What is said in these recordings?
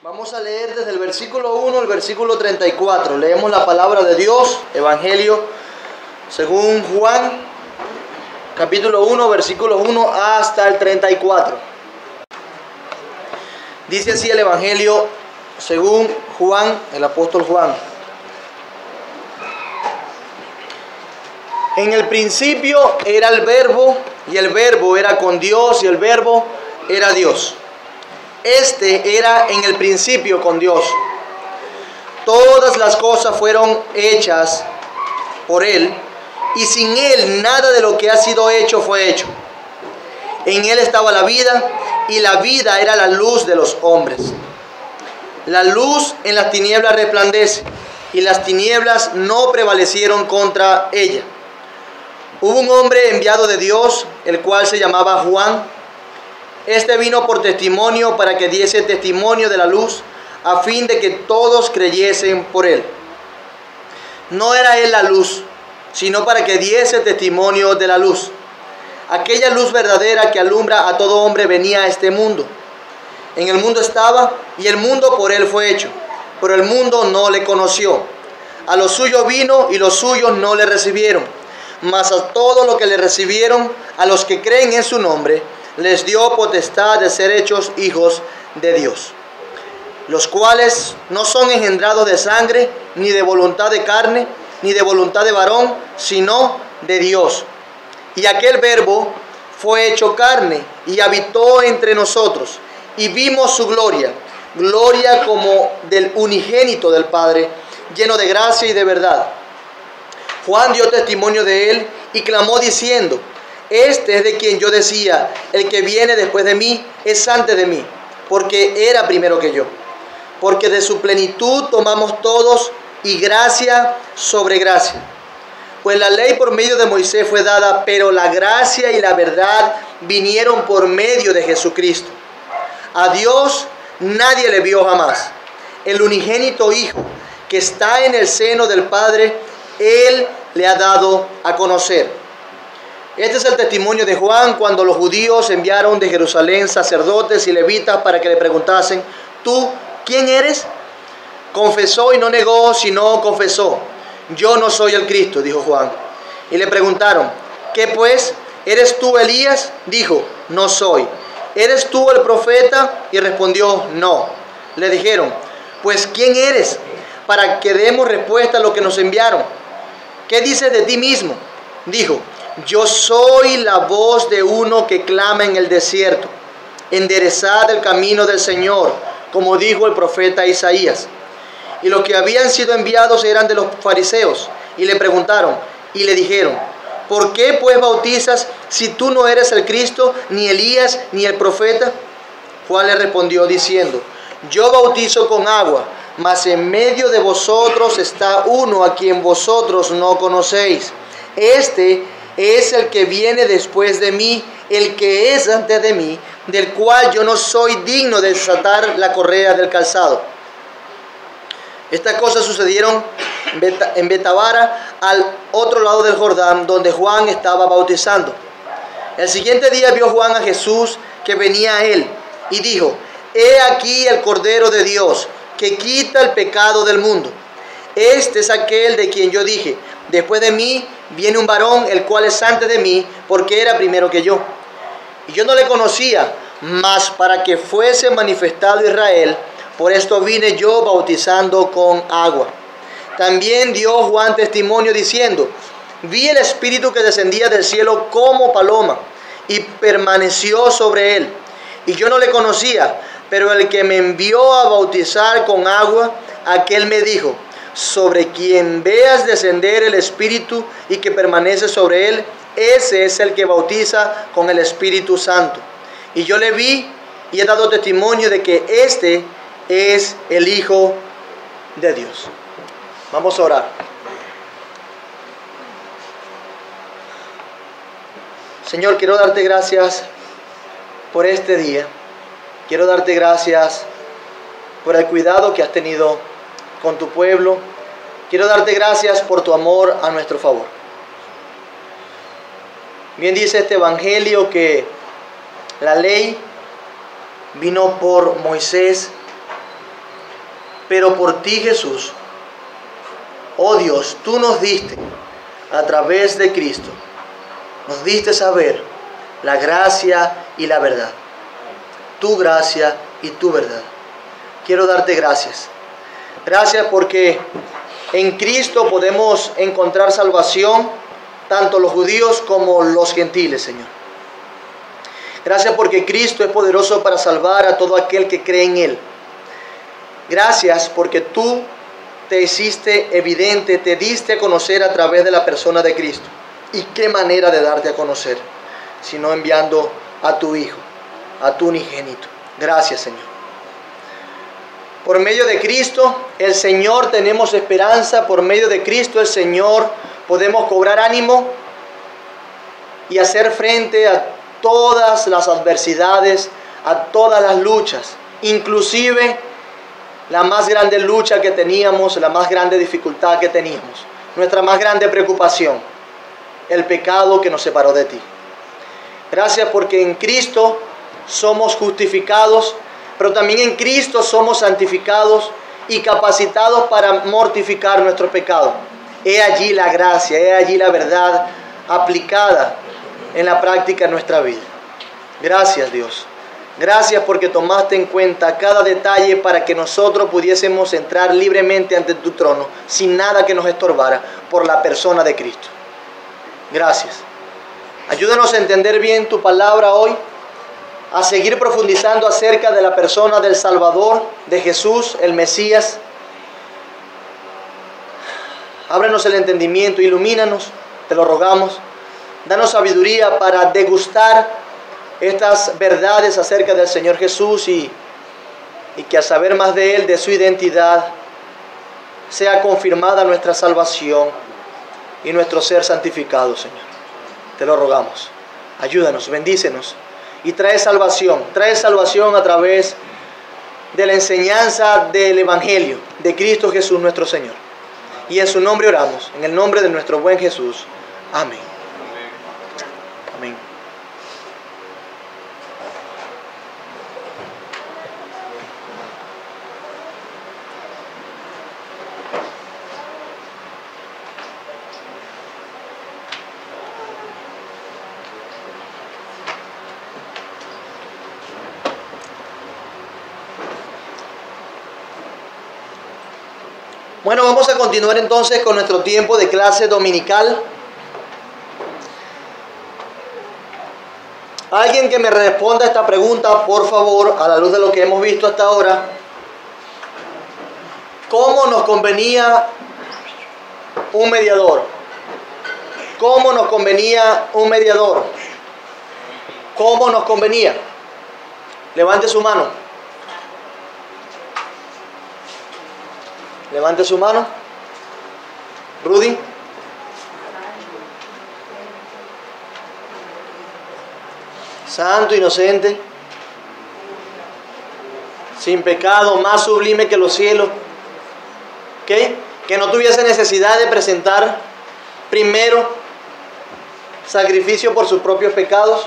Vamos a leer desde el versículo 1 al versículo 34. Leemos la palabra de Dios, Evangelio según Juan, capítulo 1, versículo 1 hasta el 34. Dice así el Evangelio según Juan, el apóstol Juan. En el principio era el Verbo, y el Verbo era con Dios, y el Verbo era Dios. Este era en el principio con Dios. Todas las cosas fueron hechas por Él, y sin Él nada de lo que ha sido hecho fue hecho. En Él estaba la vida, y la vida era la luz de los hombres. La luz en las tinieblas resplandece, y las tinieblas no prevalecieron contra ella. Hubo un hombre enviado de Dios, el cual se llamaba Juan. Este vino por testimonio para que diese testimonio de la luz, a fin de que todos creyesen por él. No era él la luz, sino para que diese testimonio de la luz. Aquella luz verdadera que alumbra a todo hombre venía a este mundo. En el mundo estaba, y el mundo por él fue hecho, pero el mundo no le conoció. A los suyos vino, y los suyos no le recibieron. Mas a todos los que le recibieron, a los que creen en su nombre, les dio potestad de ser hechos hijos de Dios, los cuales no son engendrados de sangre, ni de voluntad de carne, ni de voluntad de varón, sino de Dios. Y aquel Verbo fue hecho carne y habitó entre nosotros, y vimos su gloria, gloria como del unigénito del Padre, lleno de gracia y de verdad. Juan dio testimonio de él y clamó diciendo: Este es de quien yo decía, el que viene después de mí es antes de mí, porque era primero que yo. Porque de su plenitud tomamos todos, y gracia sobre gracia. Pues la ley por medio de Moisés fue dada, pero la gracia y la verdad vinieron por medio de Jesucristo. A Dios nadie le vio jamás. El unigénito Hijo, que está en el seno del Padre, Él le ha dado a conocer. Este es el testimonio de Juan cuando los judíos enviaron de Jerusalén sacerdotes y levitas para que le preguntasen: ¿Tú quién eres? Confesó y no negó, sino confesó: Yo no soy el Cristo, dijo Juan. Y le preguntaron: ¿Qué pues? ¿Eres tú Elías? Dijo: No soy. ¿Eres tú el profeta? Y respondió: No. Le dijeron: Pues ¿quién eres? Para que demos respuesta a lo que nos enviaron. ¿Qué dices de ti mismo? Dijo: Yo soy la voz de uno que clama en el desierto: enderezad el camino del Señor, como dijo el profeta Isaías. Y los que habían sido enviados eran de los fariseos, y le preguntaron, y le dijeron: ¿Por qué pues bautizas si tú no eres el Cristo, ni Elías, ni el profeta? Juan le respondió diciendo: Yo bautizo con agua, mas en medio de vosotros está uno a quien vosotros no conocéis. Este es el que viene después de mí, el que es antes de mí, del cual yo no soy digno de desatar la correa del calzado. Estas cosas sucedieron en Betabara, al otro lado del Jordán, donde Juan estaba bautizando. El siguiente día vio Juan a Jesús que venía a él, y dijo: He aquí el Cordero de Dios, que quita el pecado del mundo. Este es aquel de quien yo dije: Después de mí viene un varón, el cual es antes de mí, porque era primero que yo. Y yo no le conocía, mas para que fuese manifestado Israel, por esto vine yo bautizando con agua. También dio Juan testimonio diciendo: Vi el Espíritu que descendía del cielo como paloma, y permaneció sobre él. Y yo no le conocía, pero el que me envió a bautizar con agua, aquel me dijo: Sobre quien veas descender el Espíritu y que permanece sobre él, ese es el que bautiza con el Espíritu Santo. Y yo le vi y he dado testimonio de que este es el Hijo de Dios. Vamos a orar. Señor, quiero darte gracias por este día. Quiero darte gracias por el cuidado que has tenido con tu pueblo. Quiero darte gracias por tu amor a nuestro favor. Bien dice este evangelio que la ley vino por Moisés, Pero por ti, Jesús, oh Dios, tú nos diste a través de Cristo, nos diste saber la gracia y la verdad. Tu gracia y tu verdad. Quiero darte gracias. Gracias porque en Cristo podemos encontrar salvación, tanto los judíos como los gentiles, Señor. Gracias porque Cristo es poderoso para salvar a todo aquel que cree en Él. Gracias porque tú te hiciste evidente, te diste a conocer a través de la persona de Cristo. ¿Y qué manera de darte a conocer? Sino enviando a tu Hijo, a tu unigénito. Gracias, Señor. Por medio de Cristo, el Señor, tenemos esperanza. Por medio de Cristo, el Señor, podemos cobrar ánimo y hacer frente a todas las adversidades, a todas las luchas, inclusive la más grande lucha que teníamos, la más grande dificultad que teníamos, nuestra más grande preocupación, el pecado que nos separó de ti. Gracias porque en Cristo somos justificados, pero también en Cristo somos santificados y capacitados para mortificar nuestro pecado. He allí la gracia, he allí la verdad aplicada en la práctica de nuestra vida. Gracias, Dios. Gracias porque tomaste en cuenta cada detalle para que nosotros pudiésemos entrar libremente ante tu trono sin nada que nos estorbara por la persona de Cristo. Gracias. Ayúdanos a entender bien tu palabra hoy, a seguir profundizando acerca de la persona del Salvador, de Jesús, el Mesías. Ábrenos el entendimiento, ilumínanos, te lo rogamos. Danos sabiduría para degustar estas verdades acerca del Señor Jesús y que a saber más de Él, de su identidad, sea confirmada nuestra salvación y nuestro ser santificado, Señor. Te lo rogamos. Ayúdanos, bendícenos y trae salvación a través de la enseñanza del Evangelio de Cristo Jesús nuestro Señor. Y en su nombre oramos, en el nombre de nuestro buen Jesús. Amén. Amén. Bueno, vamos a continuar entonces con nuestro tiempo de clase dominical. Alguien que me responda a esta pregunta, por favor, a la luz de lo que hemos visto hasta ahora. ¿Cómo nos convenía un mediador? ¿Cómo nos convenía un mediador? ¿Cómo nos convenía? Levante su mano. Levante su mano. Rudy. Santo, inocente, sin pecado, más sublime que los cielos. ¿Okay? Que no tuviese necesidad de presentar primero sacrificio por sus propios pecados.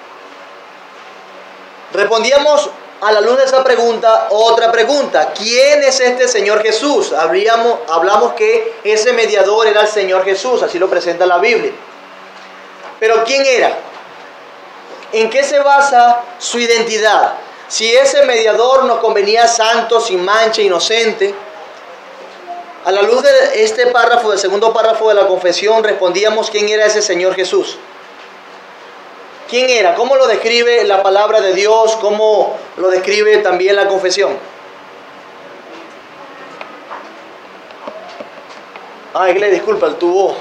Respondíamos a la luz de esa pregunta, otra pregunta. ¿Quién es este Señor Jesús? Hablamos que ese mediador era el Señor Jesús, así lo presenta la Biblia. Pero ¿quién era? ¿En qué se basa su identidad? Si ese mediador nos convenía santo, sin mancha, inocente, a la luz de este párrafo, del segundo párrafo de la confesión, respondíamos quién era ese Señor Jesús. ¿Quién era? ¿Cómo lo describe la palabra de Dios? ¿Cómo lo describe también la confesión? Iglesia, disculpa, el tubo.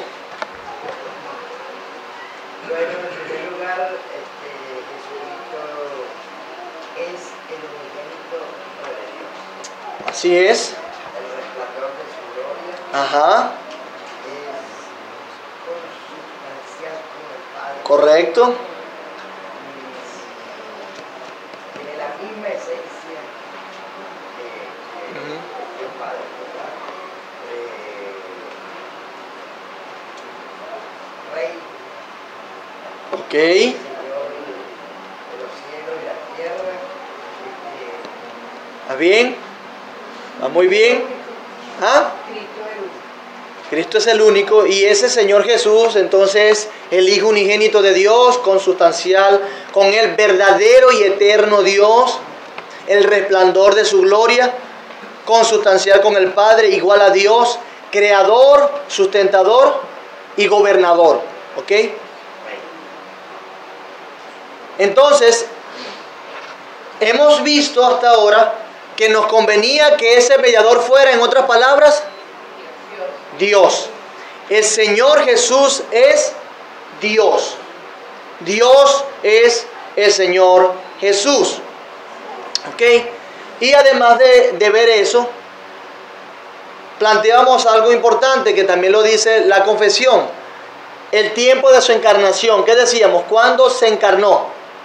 Bueno, en primer lugar, Jesucristo es el unigénito de Dios. Así es. El resplandor de su gloria. Ajá. Es consubstancial con el Padre. Correcto. Tiene la misma esencia que el Padre, ¿verdad? Rey. Ok. Señor de los cielos y la tierra. ¿Está bien? ¿Va muy bien? ¿Ah? Cristo es el único, y ese Señor Jesús, entonces, el Hijo unigénito de Dios, consubstancial con el verdadero y eterno Dios, el resplandor de su gloria, consubstancial con el Padre, igual a Dios, creador, sustentador y gobernador. ¿Ok? Entonces, hemos visto hasta ahora que nos convenía que ese mediador fuera, en otras palabras, Dios. El Señor Jesús es Dios. Dios es el Señor Jesús. ¿Ok? Y además de ver eso, planteamos algo importante que también lo dice la confesión. El tiempo de su encarnación. ¿Qué decíamos? ¿Cuándo se encarnó?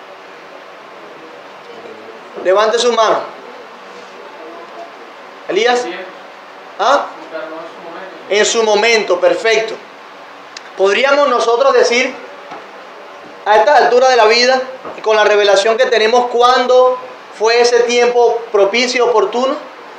Levante su mano. Elías. ¿Ah? En su momento, perfecto. Podríamos nosotros decir, a esta altura de la vida, y con la revelación que tenemos, ¿cuándo fue ese tiempo propicio y oportuno?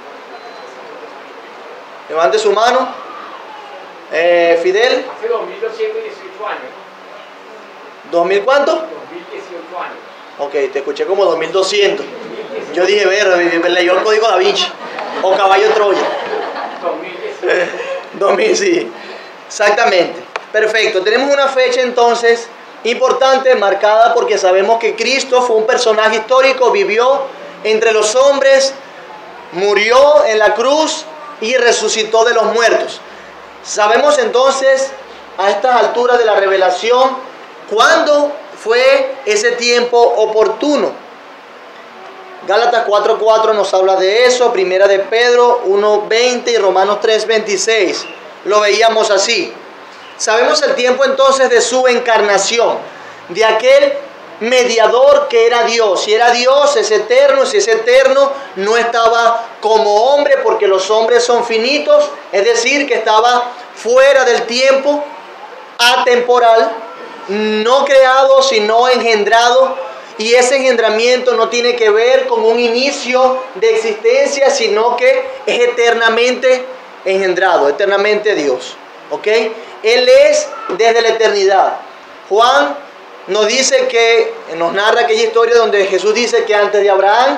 Levante su mano. Fidel. Hace 2218 años. ¿2000 cuánto? 2018 años. Ok, te escuché como 2200. Yo dije, leyó el código Da Vinci. O caballo Troya. 2018. 2000, sí. Exactamente. Perfecto. Tenemos una fecha entonces importante, marcada porque sabemos que Cristo fue un personaje histórico, vivió entre los hombres, murió en la cruz y resucitó de los muertos. Sabemos entonces, a estas alturas de la revelación, cuándo fue ese tiempo oportuno. Gálatas 4:4 nos habla de eso, Primera de Pedro 1:20 y Romanos 3:26. Lo veíamos así. Sabemos el tiempo entonces de su encarnación, de aquel mediador que era Dios. Si era Dios, es eterno. Si es eterno, no estaba como hombre, porque los hombres son finitos, es decir, que estaba fuera del tiempo, atemporal, no creado, sino engendrado. Y ese engendramiento no tiene que ver con un inicio de existencia, sino que es eternamente engendrado, eternamente Dios. ¿Ok? Él es desde la eternidad. Juan nos dice que, nos narra aquella historia donde Jesús dice que antes de Abraham,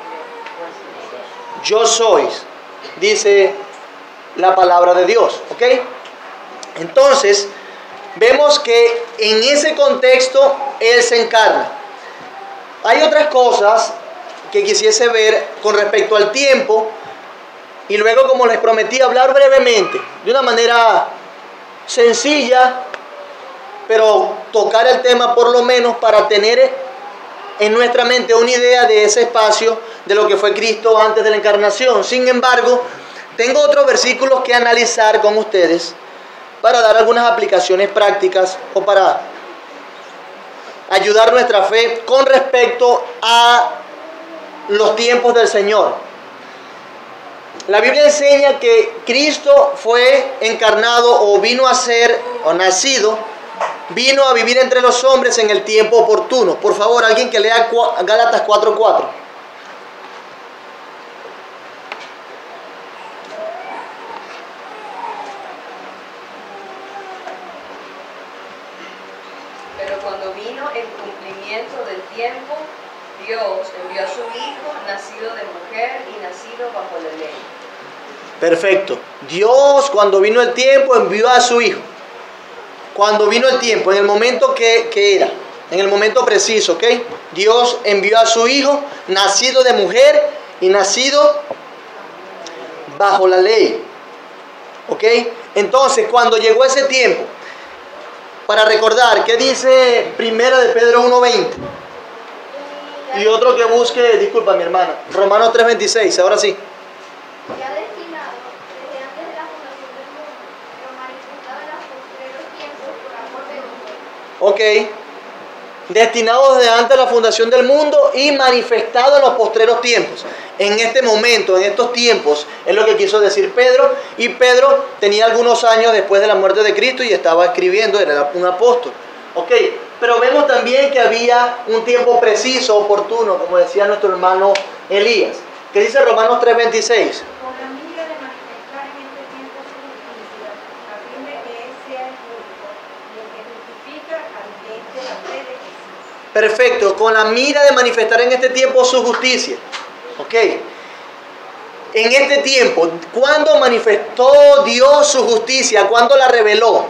yo soy, dice la palabra de Dios. ¿Ok? Entonces, vemos que en ese contexto Él se encarna. Hay otras cosas que quisiese ver con respecto al tiempo y luego, como les prometí, hablar brevemente, de una manera sencilla, pero tocar el tema por lo menos para tener en nuestra mente una idea de ese espacio de lo que fue Cristo antes de la encarnación. Sin embargo, tengo otros versículos que analizar con ustedes para dar algunas aplicaciones prácticas o para ayudar nuestra fe con respecto a los tiempos del Señor. La Biblia enseña que Cristo fue encarnado o vino a ser, o nacido, vino a vivir entre los hombres en el tiempo oportuno. Por favor, alguien que lea Gálatas 4:4. Pero cuando vino el cumplimiento del tiempo, Dios envió a su Hijo, nacido de mujer y nacido bajo la ley. Perfecto. Dios, cuando vino el tiempo, envió a su Hijo. Cuando vino el tiempo, en el momento que era, en el momento preciso, ¿ok? Dios envió a su Hijo, nacido de mujer y nacido bajo la ley. ¿Ok? Entonces, cuando llegó ese tiempo, para recordar, ¿qué dice Primera de Pedro 1:20? Y otro que busque, disculpa mi hermana, Romanos 3:26, ahora sí. Ya destinado desde antes de la fundación del mundo, pero manifestado en los postreros tiempos por amor de Dios. Ok. Destinado desde antes de la fundación del mundo y manifestado en los postreros tiempos. En este momento, en estos tiempos, es lo que quiso decir Pedro. Y Pedro tenía algunos años después de la muerte de Cristo y estaba escribiendo, era un apóstol. Ok, pero vemos también que había un tiempo preciso, oportuno, como decía nuestro hermano Elías. ¿Qué dice Romanos 3:26? Con la Perfecto, con la mira de manifestar en este tiempo su justicia. Ok. En este tiempo, ¿cuándo manifestó Dios su justicia? ¿Cuándo la reveló?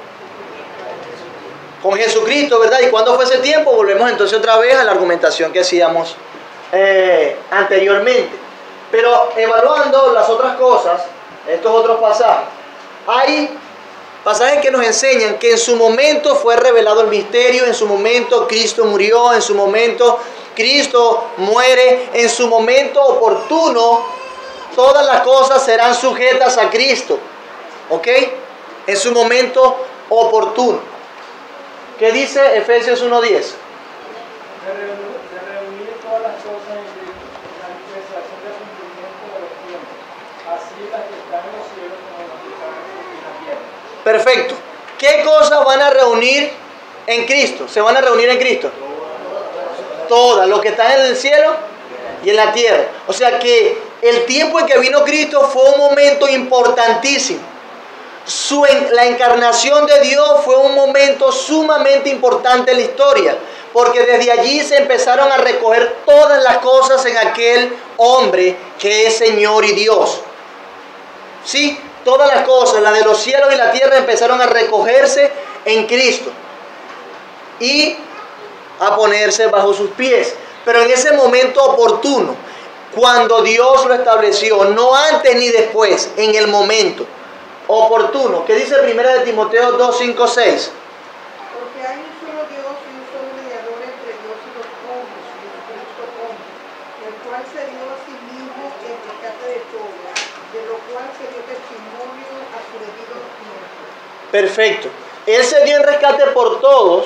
Con Jesucristo, ¿verdad? ¿Y cuándo fue ese tiempo? Volvemos entonces otra vez a la argumentación que hacíamos anteriormente. Pero evaluando las otras cosas, estos otros pasajes, hay pasajes que nos enseñan que en su momento fue revelado el misterio, en su momento Cristo murió, en su momento Cristo muere, en su momento oportuno todas las cosas serán sujetas a Cristo, ¿ok? En su momento oportuno. ¿Qué dice Efesios 1:10? De reunir todas las cosas en la dispensación del cumplimiento de los tiempos, así las que están en los cielos como las que están en la tierra. Perfecto. ¿Qué cosas van a reunir en Cristo? ¿Se van a reunir en Cristo? Todas, lo que está en el cielo y en la tierra. O sea que el tiempo en que vino Cristo fue un momento importantísimo. La encarnación de Dios fue un momento sumamente importante en la historia, porque desde allí se empezaron a recoger todas las cosas en aquel hombre que es Señor y Dios. Sí, todas las cosas, la de los cielos y la tierra, empezaron a recogerse en Cristo y a ponerse bajo sus pies. Pero en ese momento oportuno, cuando Dios lo estableció, no antes ni después, en el momento oportuno. ¿Qué dice 1 de Timoteo 2, 5, 6? Porque hay un solo Dios y un solo mediador entre Dios y los hombres, Jesucristo hombre, el cual se dio a sí mismo en rescate de todos, de lo cual se dio testimonio a su debido tiempo. Perfecto. Él se dio en rescate por todos,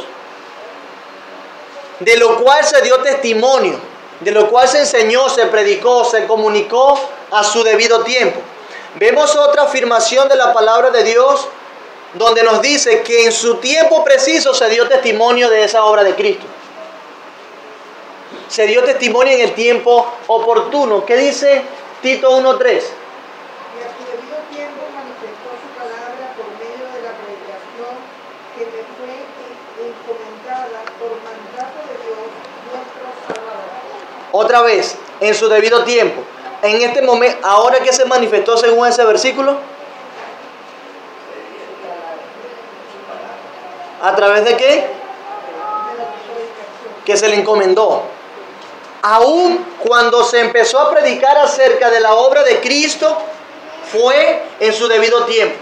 de lo cual se dio testimonio, de lo cual se enseñó, se predicó, se comunicó a su debido tiempo. Vemos otra afirmación de la palabra de Dios donde nos dice que en su tiempo preciso se dio testimonio de esa obra de Cristo. Se dio testimonio en el tiempo oportuno. ¿Qué dice Tito 1:3? Y a su debido tiempo manifestó su palabra por medio de la predicación que le fue encomendada por mandato de Dios nuestro Salvador. Otra vez, en su debido tiempo. En este momento, ahora que se manifestó según ese versículo, ¿a través de qué? Que se le encomendó. Aún cuando se empezó a predicar acerca de la obra de Cristo, fue en su debido tiempo.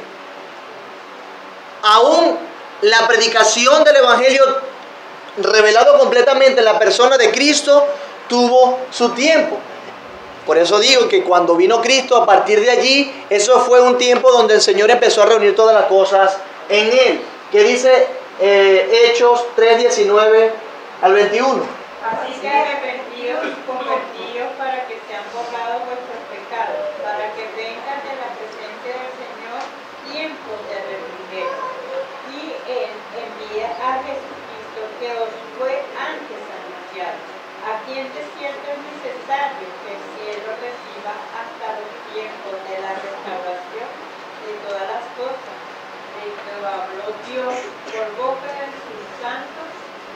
Aún la predicación del Evangelio revelado completamente en la persona de Cristo tuvo su tiempo. Por eso digo que cuando vino Cristo, a partir de allí, eso fue un tiempo donde el Señor empezó a reunir todas las cosas en Él. ¿Qué dice Hechos 3:19 al 21? Así que arrepentidos y convertidos para que sean borrados vuestros pecados, para que vengan de la presencia del Señor tiempos de refrigerio. Y Él envía a Jesucristo que os fue antes anunciado, a quien de cierto es necesario que el cielo reciba hasta los tiempos de la restauración de todas las cosas, de que habló Dios por boca de sus santos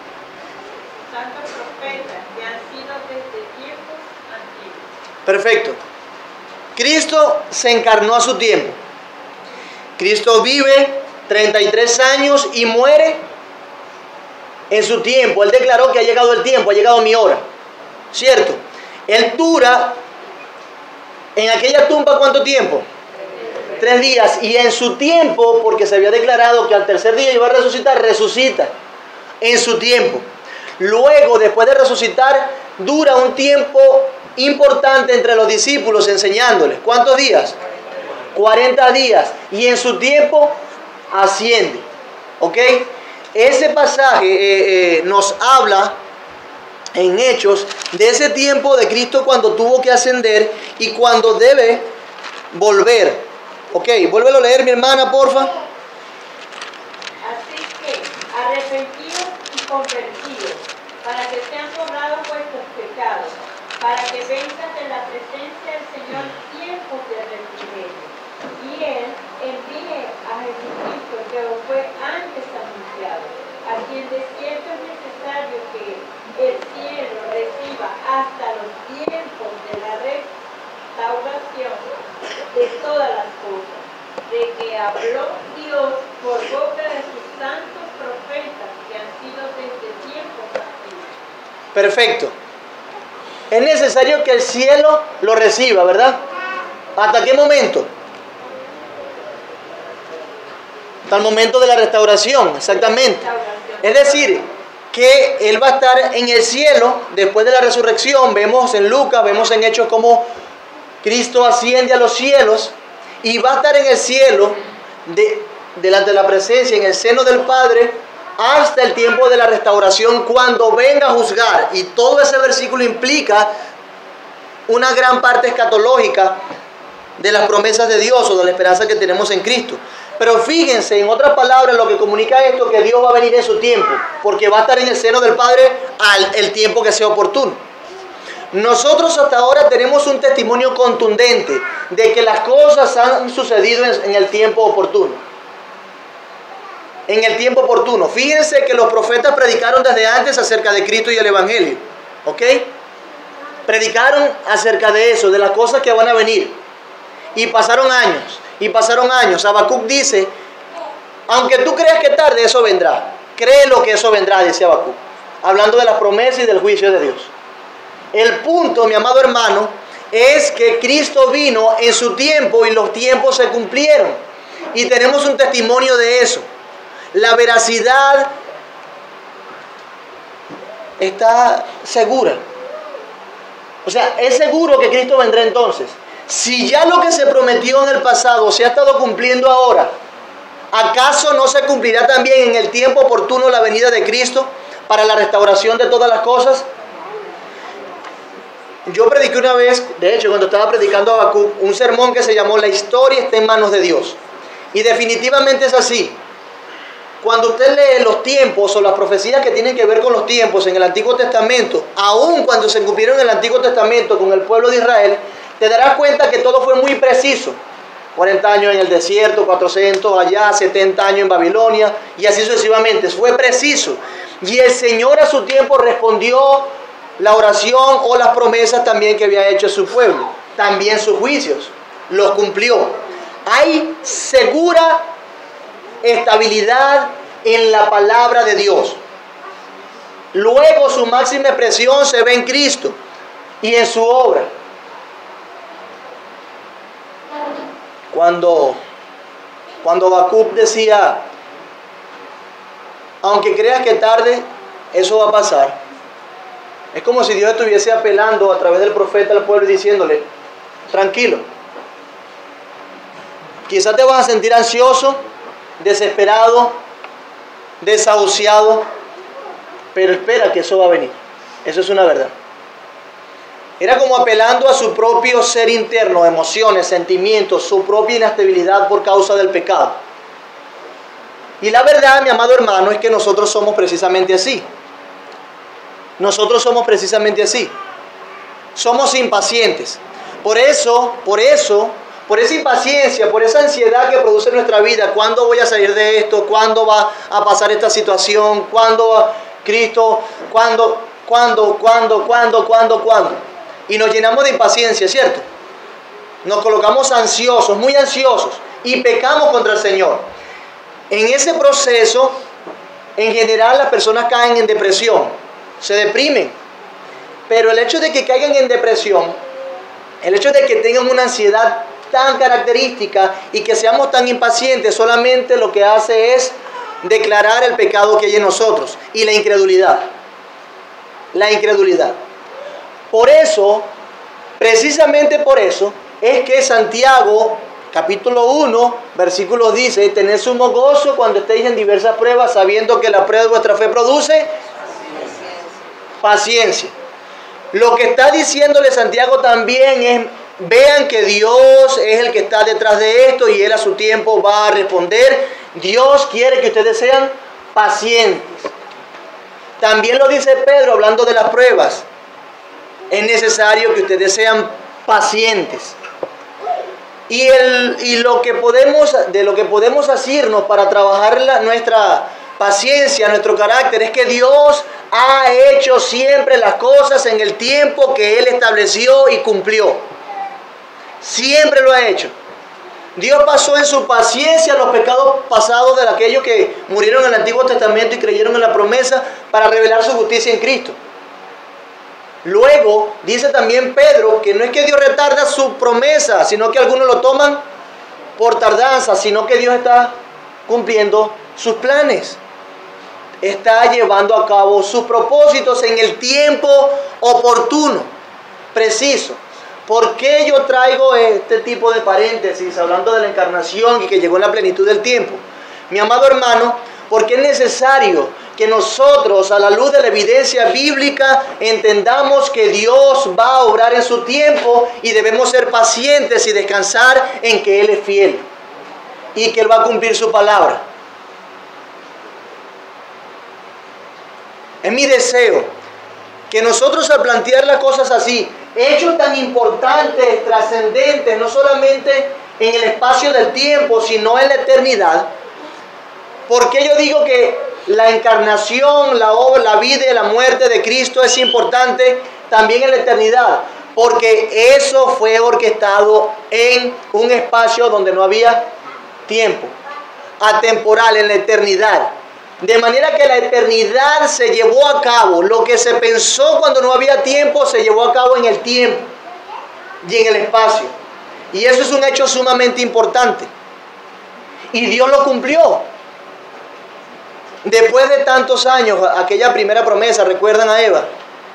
profetas que han sido desde tiempos antiguos. Perfecto. Cristo se encarnó a su tiempo. Cristo vive 33 años y muere en su tiempo. Él declaró que ha llegado el tiempo, ha llegado mi hora. ¿Cierto? Él dura en aquella tumba ¿cuánto tiempo? 3 días. Y en su tiempo, porque se había declarado que al tercer día iba a resucitar, resucita en su tiempo. Luego, después de resucitar, dura un tiempo importante entre los discípulos enseñándoles. ¿Cuántos días? 40 días. Y en su tiempo asciende. ¿Ok? Ese pasaje nos habla en Hechos de ese tiempo de Cristo cuando tuvo que ascender y cuando debe volver. Ok, vuélvelo a leer, mi hermana, porfa. Así que arrepentidos y convertidos, para que sean borrados vuestros pecados, para que vengan de la presencia del Señor tiempos de refrigerio. Y Él envíe a Jesucristo que os fue antes anunciado, a quien de cierto es necesario necesario que el cielo reciba hasta los tiempos de la restauración de todas las cosas, de que habló Dios por boca de sus santos profetas que han sido desde tiempos antiguos. Perfecto. Es necesario que el cielo lo reciba, ¿verdad? ¿Hasta qué momento? Hasta el momento de la restauración, exactamente. Es decir, que Él va a estar en el cielo después de la resurrección. Vemos en Lucas, vemos en Hechos cómo Cristo asciende a los cielos y va a estar en el cielo delante de la presencia, en el seno del Padre, hasta el tiempo de la restauración, cuando venga a juzgar. Y todo ese versículo implica una gran parte escatológica de las promesas de Dios o de la esperanza que tenemos en Cristo. Pero fíjense, en otras palabras, lo que comunica esto, que Dios va a venir en su tiempo, porque va a estar en el seno del Padre el tiempo que sea oportuno. Nosotros hasta ahora tenemos un testimonio contundente de que las cosas han sucedido en el tiempo oportuno. En el tiempo oportuno. Fíjense que los profetas predicaron desde antes acerca de Cristo y el Evangelio. ¿Ok? Predicaron acerca de eso, de las cosas que van a venir. Y pasaron años. Y pasaron años. Habacuc dice, aunque tú creas que tarde, eso vendrá. Créelo que eso vendrá, dice Habacuc. Hablando de las promesas y del juicio de Dios. El punto, mi amado hermano, es que Cristo vino en su tiempo y los tiempos se cumplieron. Y tenemos un testimonio de eso. La veracidad está segura. O sea, es seguro que Cristo vendrá entonces. Si ya lo que se prometió en el pasado se ha estado cumpliendo ahora, ¿acaso no se cumplirá también en el tiempo oportuno la venida de Cristo para la restauración de todas las cosas? Yo prediqué una vez, de hecho, cuando estaba predicando a Habacuc, un sermón que se llamó La historia está en manos de Dios. Y definitivamente es así. Cuando usted lee los tiempos o las profecías que tienen que ver con los tiempos en el Antiguo Testamento, aun cuando se cumplieron en el Antiguo Testamento con el pueblo de Israel, te darás cuenta que todo fue muy preciso. 40 años en el desierto, 400 allá, 70 años en Babilonia, y así sucesivamente. Fue preciso. Y el Señor a su tiempo respondió la oración o las promesas también que había hecho su pueblo. También sus juicios. Los cumplió. Hay segura estabilidad en la palabra de Dios. Luego su máxima expresión se ve en Cristo y en su obra. Cuando Habacuc decía, aunque creas que tarde, eso va a pasar. Es como si Dios estuviese apelando a través del profeta al pueblo y diciéndole, tranquilo. Quizás te vas a sentir ansioso, desesperado, desahuciado, pero espera que eso va a venir. Eso es una verdad. Era como apelando a su propio ser interno, emociones, sentimientos, su propia inestabilidad por causa del pecado. Y la verdad, mi amado hermano, es que nosotros somos precisamente así. Nosotros somos precisamente así. Somos impacientes. Por esa impaciencia, por esa ansiedad que produce nuestra vida, ¿cuándo voy a salir de esto? ¿Cuándo va a pasar esta situación? ¿Cuándo va Cristo? ¿Cuándo? Y nos llenamos de impaciencia, ¿cierto? Nos colocamos ansiosos, muy ansiosos, y pecamos contra el Señor. En ese proceso, en general, las personas caen en depresión, se deprimen. Pero el hecho de que caigan en depresión, el hecho de que tengan una ansiedad tan característica y que seamos tan impacientes, solamente lo que hace es declarar el pecado que hay en nosotros y la incredulidad. La incredulidad. Por eso, precisamente por eso, es que Santiago, capítulo 1, versículo dice, tened sumo gozo cuando estéis en diversas pruebas, sabiendo que la prueba de vuestra fe produce paciencia. Lo que está diciéndole Santiago también es, vean que Dios es el que está detrás de esto y Él a su tiempo va a responder. Dios quiere que ustedes sean pacientes. También lo dice Pedro hablando de las pruebas. Es necesario que ustedes sean pacientes. Y lo que podemos asirnos para trabajar nuestra paciencia, nuestro carácter, es que Dios ha hecho siempre las cosas en el tiempo que Él estableció y cumplió. Siempre lo ha hecho. Dios pasó en su paciencia los pecados pasados de aquellos que murieron en el Antiguo Testamento y creyeron en la promesa para revelar su justicia en Cristo. Luego, dice también Pedro que no es que Dios retarda su promesa, sino que algunos lo toman por tardanza, sino que Dios está cumpliendo sus planes. Está llevando a cabo sus propósitos en el tiempo oportuno, preciso. ¿Por qué yo traigo este tipo de paréntesis hablando de la encarnación y que llegó en la plenitud del tiempo? Mi amado hermano, porque es necesario que nosotros, a la luz de la evidencia bíblica, entendamos que Dios va a obrar en su tiempo y debemos ser pacientes y descansar en que Él es fiel y que Él va a cumplir su palabra. Es mi deseo que nosotros, al plantear las cosas así, hechos tan importantes, trascendentes, no solamente en el espacio del tiempo, sino en la eternidad. ¿Por qué yo digo que la encarnación, la obra, la vida y la muerte de Cristo es importante también en la eternidad? Porque eso fue orquestado en un espacio donde no había tiempo, atemporal, en la eternidad. De manera que la eternidad se llevó a cabo. Lo que se pensó cuando no había tiempo se llevó a cabo en el tiempo y en el espacio. Y eso es un hecho sumamente importante. Y Dios lo cumplió. Después de tantos años, aquella primera promesa, ¿recuerdan a Eva?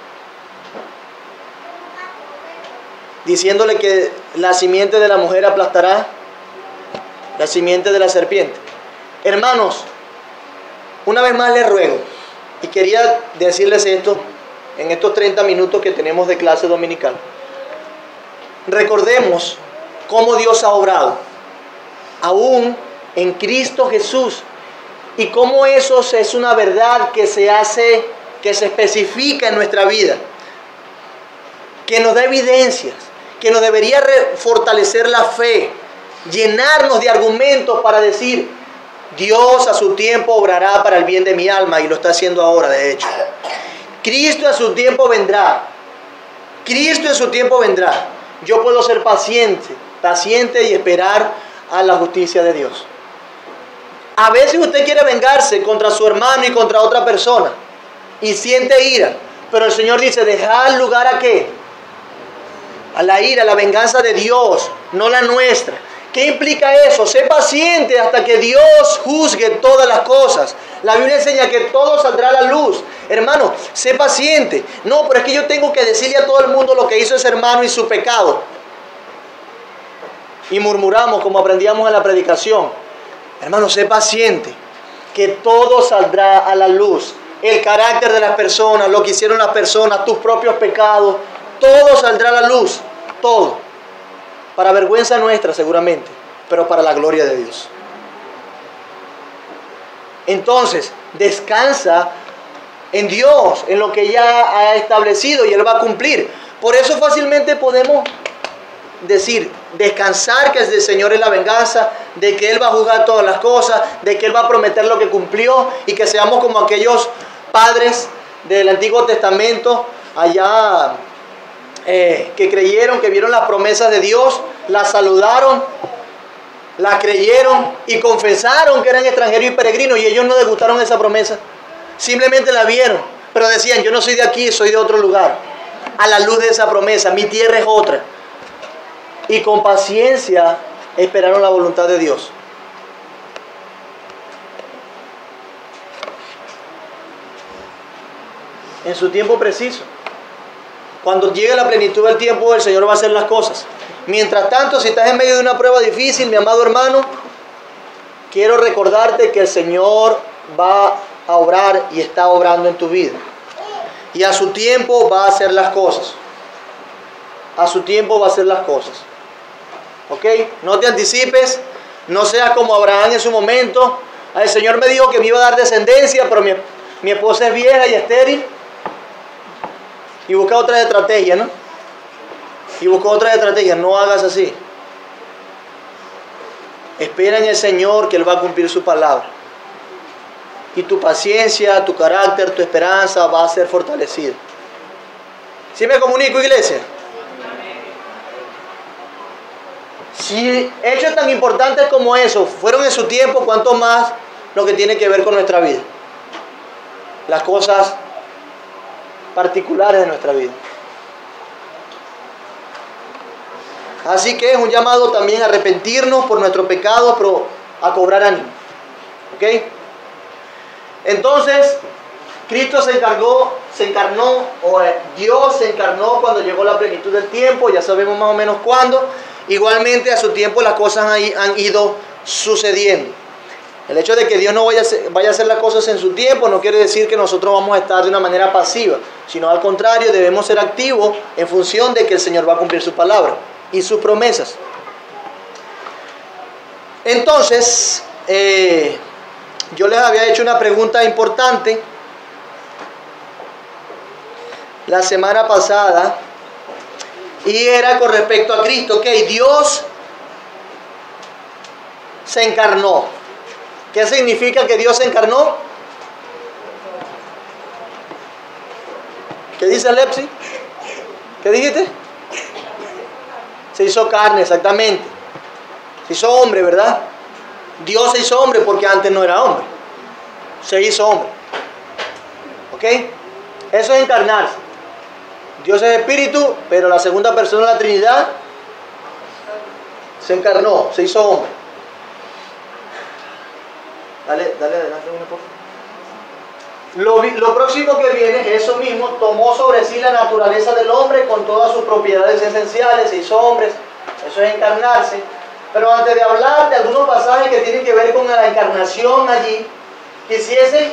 Diciéndole que la simiente de la mujer aplastará la simiente de la serpiente. Hermanos, una vez más les ruego, y quería decirles esto en estos 30 minutos que tenemos de clase dominical. Recordemos cómo Dios ha obrado, aún en Cristo Jesús, y cómo eso es una verdad que se hace, que se especifica en nuestra vida, que nos da evidencias, que nos debería fortalecer la fe, llenarnos de argumentos para decir: Dios a su tiempo obrará para el bien de mi alma, y lo está haciendo ahora, de hecho. Cristo a su tiempo vendrá. Cristo en su tiempo vendrá. Yo puedo ser paciente y esperar a la justicia de Dios. A veces usted quiere vengarse contra su hermano y contra otra persona y siente ira, pero el Señor dice: dejad lugar a ¿qué? A la ira, a la venganza de Dios, no la nuestra. ¿Qué implica eso? Sé paciente hasta que Dios juzgue todas las cosas. La Biblia enseña que todo saldrá a la luz. Hermano, sé paciente. No, pero es que yo tengo que decirle a todo el mundo lo que hizo ese hermano y su pecado. Y murmuramos como aprendíamos en la predicación. Hermano, sé paciente, que todo saldrá a la luz. El carácter de las personas, lo que hicieron las personas, tus propios pecados, todo saldrá a la luz. Todo. Para vergüenza nuestra seguramente, pero para la gloria de Dios. Entonces, descansa en Dios, en lo que ya ha establecido y Él va a cumplir. Por eso fácilmente podemos decir, descansar que el Señor es la venganza, de que Él va a juzgar todas las cosas, de que Él va a prometer lo que cumplió, y que seamos como aquellos padres del Antiguo Testamento allá, que creyeron, que vieron las promesas de Dios, las saludaron, las creyeron y confesaron que eran extranjeros y peregrinos, y ellos no degustaron esa promesa, simplemente la vieron, pero decían: yo no soy de aquí, soy de otro lugar. A la luz de esa promesa, mi tierra es otra, y con paciencia esperaron la voluntad de Dios. En su tiempo preciso. Cuando llegue la plenitud del tiempo, el Señor va a hacer las cosas. Mientras tanto, si estás en medio de una prueba difícil, mi amado hermano, quiero recordarte que el Señor va a obrar y está obrando en tu vida. Y a su tiempo va a hacer las cosas. A su tiempo va a hacer las cosas. ¿Ok? No te anticipes. No seas como Abraham en su momento. El Señor me dijo que me iba a dar descendencia, pero mi esposa es vieja y estéril. Y busca otra estrategia, ¿no? Y busca otra estrategia. No hagas así. Espera en el Señor, que Él va a cumplir su palabra. y tu paciencia, tu carácter, tu esperanza va a ser fortalecida. ¿Sí me comunico, iglesia? Si hechos tan importantes como eso fueron en su tiempo, ¿cuánto más lo que tiene que ver con nuestra vida? Las cosas particulares de nuestra vida. Así que es un llamado también a arrepentirnos por nuestro pecado, pero a cobrar ánimo. ¿Ok? Entonces, Cristo se encarnó, o Dios se encarnó cuando llegó la plenitud del tiempo, ya sabemos más o menos cuándo. Igualmente a su tiempo las cosas han ido sucediendo. El hecho de que Dios no vaya a hacer las cosas en su tiempo no quiere decir que nosotros vamos a estar de una manera pasiva, sino al contrario, debemos ser activos en función de que el Señor va a cumplir su palabra y sus promesas. Entonces, yo les había hecho una pregunta importante la semana pasada y era con respecto a Cristo. Ok, Dios se encarnó. ¿Qué significa que Dios se encarnó? ¿Qué dice Lepsi? ¿Qué dijiste? Se hizo carne, exactamente. Se hizo hombre, ¿verdad? Dios se hizo hombre porque antes no era hombre. Se hizo hombre. ¿Ok? Eso es encarnarse. Dios es espíritu, pero la segunda persona de la Trinidad se encarnó, se hizo hombre. Dale adelante una cosa. Lo próximo que viene es eso mismo, tomó sobre sí la naturaleza del hombre con todas sus propiedades esenciales, se hizo hombre, eso es encarnarse. Pero antes de hablar de algunos pasajes que tienen que ver con la encarnación allí, quisiese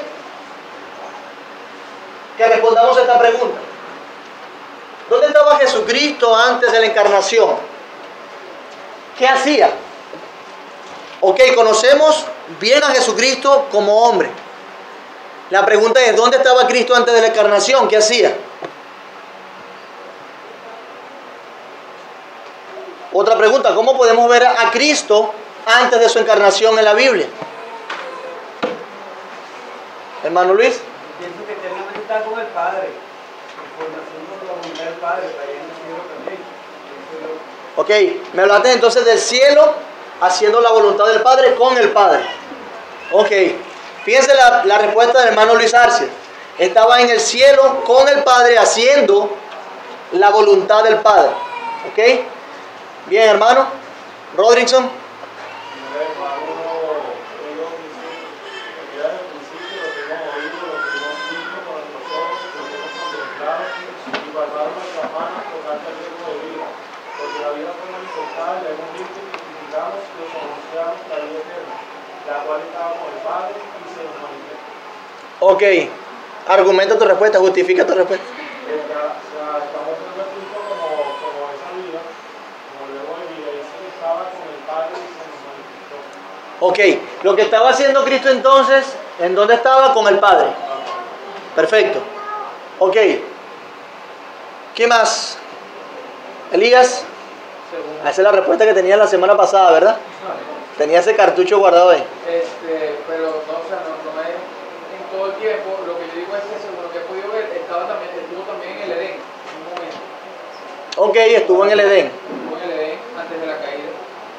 que respondamos a esta pregunta. ¿Dónde estaba Jesucristo antes de la encarnación? ¿Qué hacía? Ok, conocemos bien a Jesucristo como hombre. La pregunta es, ¿dónde estaba Cristo antes de la encarnación? ¿Qué hacía? Otra pregunta, ¿cómo podemos ver a Cristo antes de su encarnación en la Biblia? Hermano Luis. Pienso que eternamente está con el Padre. Información con la voluntad del Padre, está ahí en el cielo también. Ok, me hablaste entonces del cielo, haciendo la voluntad del Padre con el Padre. Ok, fíjense la respuesta del hermano Luis Arce. Estaba en el cielo con el Padre haciendo la voluntad del Padre. Ok, bien hermano. Rodrickson. Ok, argumenta tu respuesta, justifica tu respuesta. Estamos en un punto como esa vida, como luego de vida, dice que estaba con el Padre y se nos manifestó. Ok, lo que estaba haciendo Cristo entonces, ¿en dónde estaba? Con el Padre. Perfecto. Ok. ¿Qué más? Elías. Esa es la respuesta que tenía la semana pasada, ¿verdad? Tenía ese cartucho guardado ahí. Pero no, o sea, no es en todo el tiempo. Lo que yo digo es que según lo que he podido ver, estuvo también en el Edén, en un momento. Ok, estuvo en el Edén. Estuvo en el Edén antes de la caída.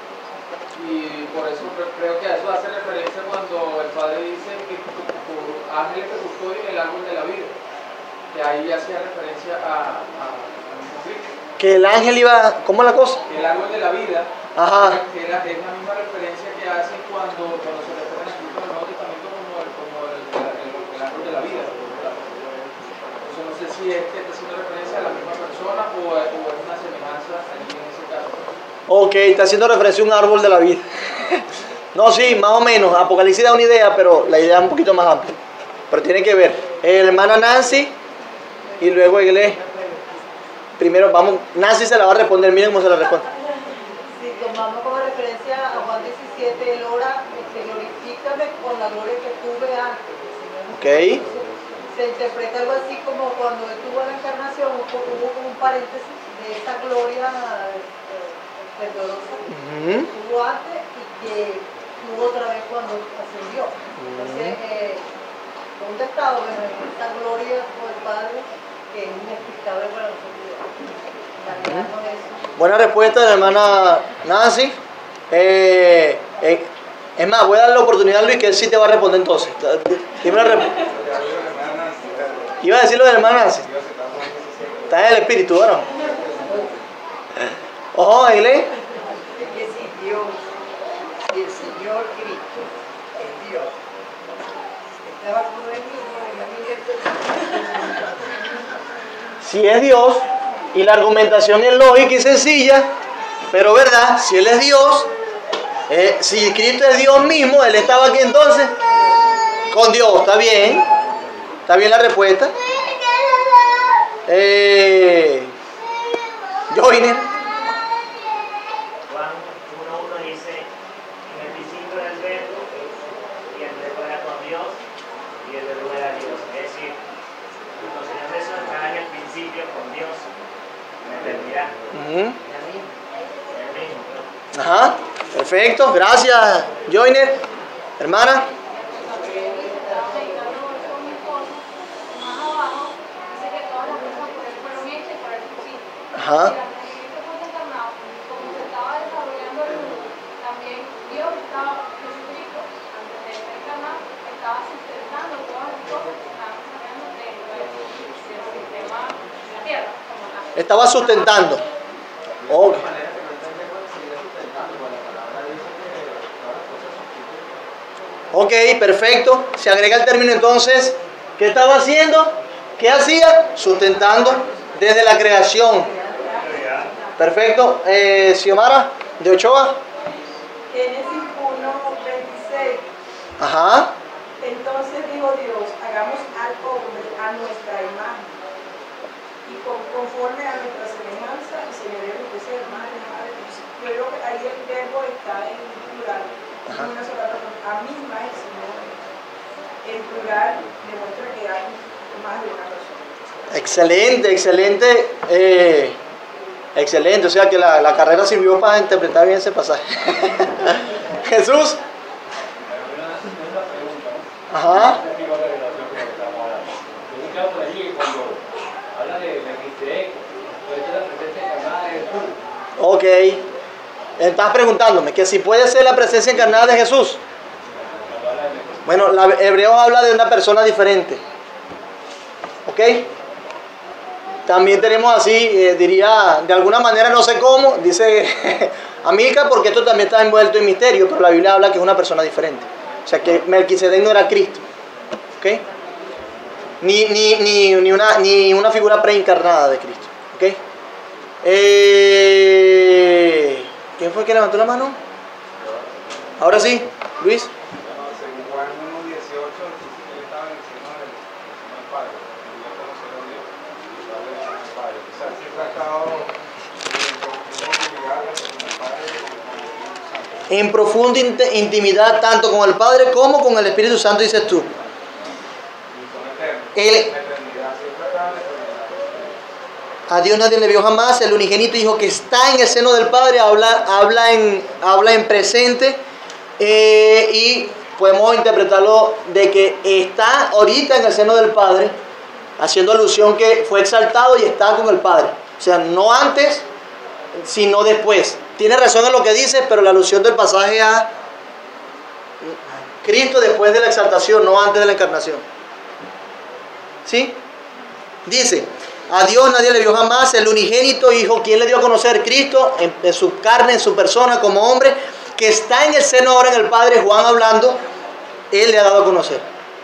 Y por eso creo que a eso hace referencia cuando el Padre dice que tu ángel te custodia el árbol de la vida. Que ahí hacía referencia a Cristo. Que el ángel iba... ¿Cómo es la cosa? El árbol de la vida. Ajá. Es la misma referencia que hacen cuando se refieren a Cristo en el Nuevo Testamento como el árbol de la vida. Entonces no sé si es que está haciendo referencia a la misma persona o es una semejanza allí en ese caso. Ok, está haciendo referencia a un árbol de la vida. No, sí, más o menos. Apocalipsis da una idea, pero la idea es un poquito más amplia. Pero tiene que ver. Hermana Nancy y luego Iglesia. Primero vamos, Nancy se la va a responder, miren cómo se la responde. Si tomamos como referencia a Juan 17, el ora, glorifícame con la gloria que tuve antes. Ok. Se interpreta algo así como cuando tuvo la encarnación, hubo como un paréntesis de esta gloria perdorosa que tuvo antes y que tuvo otra vez cuando ascendió. Entonces, ¿Dónde está esta gloria por el Padre que es inexplicable para nosotros? Imaginarnos eso. Buena respuesta de la hermana Nancy. Es más, voy a darle la oportunidad a Luis que él sí te va a responder entonces. Dime la Iba a decir lo de la hermana Nancy. Está en el espíritu, bueno. Ojo, Ailey. Es que si Dios, si el Señor Cristo es Dios, estaba con él mismo en la misma. Si es Dios, y la argumentación es lógica y sencilla, pero verdad, si Él es Dios, si Cristo es Dios mismo, Él estaba aquí entonces con Dios. Está bien la respuesta. Joiner. Juan 1:1 dice, en el principio era el verbo, y el verbo era con Dios, y el verbo era Dios. Es decir, nuestro Señor Jesús estaba en el principio con Dios, en la eternidad. El mismo. Ajá, perfecto, gracias, Joiner. Hermana. Ajá. Estaba sustentando. Okay. Ok, perfecto. Se agrega el término entonces. ¿Qué estaba haciendo? ¿Qué hacía? Sustentando desde la creación. Perfecto. Xiomara, de Ochoa. Génesis 1:26. Ajá. Entonces dijo Dios, hagamos al hombre a nuestra imagen y conforme a nuestra semejanza y señoreo que sea madre. Yo creo que ahí el verbo está en plural, en una sola persona. A mi imagen, Señor, en plural demuestra que hay más de una persona. Excelente. Excelente, o sea que la carrera sirvió para interpretar bien ese pasaje. Jesús. Ajá. Ok. Estás preguntándome que si puede ser la presencia encarnada de Jesús. Bueno, Hebreos habla de una persona diferente. ¿Ok? También tenemos así, diría, de alguna manera, no sé cómo, dice Amílcar, porque esto también está envuelto en misterio, pero la Biblia habla que es una persona diferente. O sea, que Melquisedec no era Cristo. ¿Ok? Ni una figura preencarnada de Cristo. ¿Ok? ¿Quién fue el que levantó la mano? Ahora sí, Luis. Según Juan 1:18, él estaba en el seno del Padre, quería conocer a Dios y estaba en el seno del Padre. O sea, siempre ha estado en profunda intimidad tanto con el Padre como con el Espíritu Santo, dices tú. A Dios nadie le vio jamás, el unigénito Hijo que está en el seno del Padre, habla en presente, y podemos interpretarlo de que está ahorita en el seno del Padre, haciendo alusión que fue exaltado y está con el Padre. O sea, no antes, sino después. Tiene razón en lo que dice, pero la alusión del pasaje a Cristo después de la exaltación, no antes de la encarnación. ¿Sí? Dice, a Dios nadie le vio jamás, el unigénito Hijo, ¿quién le dio a conocer? Cristo, en su carne, en su persona, como hombre, que está en el seno ahora en el Padre. Juan hablando, Él le ha dado a conocer.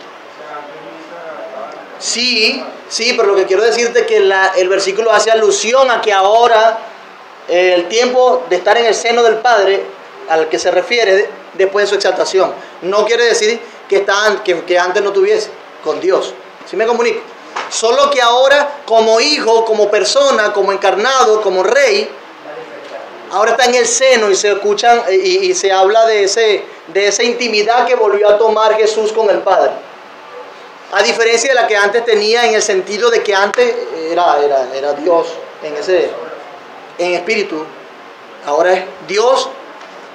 Sí, pero lo que quiero decirte es que el versículo hace alusión a que ahora el tiempo de estar en el seno del Padre, al que se refiere después de su exaltación, no quiere decir que antes no tuviese con Dios. ¿Sí me comunico? Solo que ahora como hijo, como persona, como encarnado, como rey, ahora está en el seno y se escuchan y se habla de esa intimidad que volvió a tomar Jesús con el Padre. A diferencia de la que antes tenía, en el sentido de que antes era Dios en espíritu. Ahora es Dios,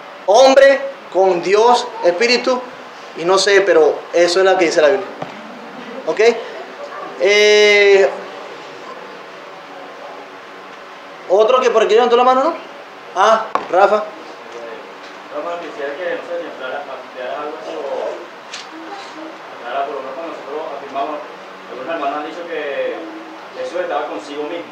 hombre con Dios, espíritu, y no sé, pero eso es lo que dice la Biblia. ¿Ok? Otro que por aquí levantó la mano, ¿no? Ah, Rafa. Rafa, quisiera que, no sé, si ampliaras algo eso, aclarar, por lo menos cuando nosotros afirmamos, algunos hermanos han dicho que Jesús estaba consigo mismo.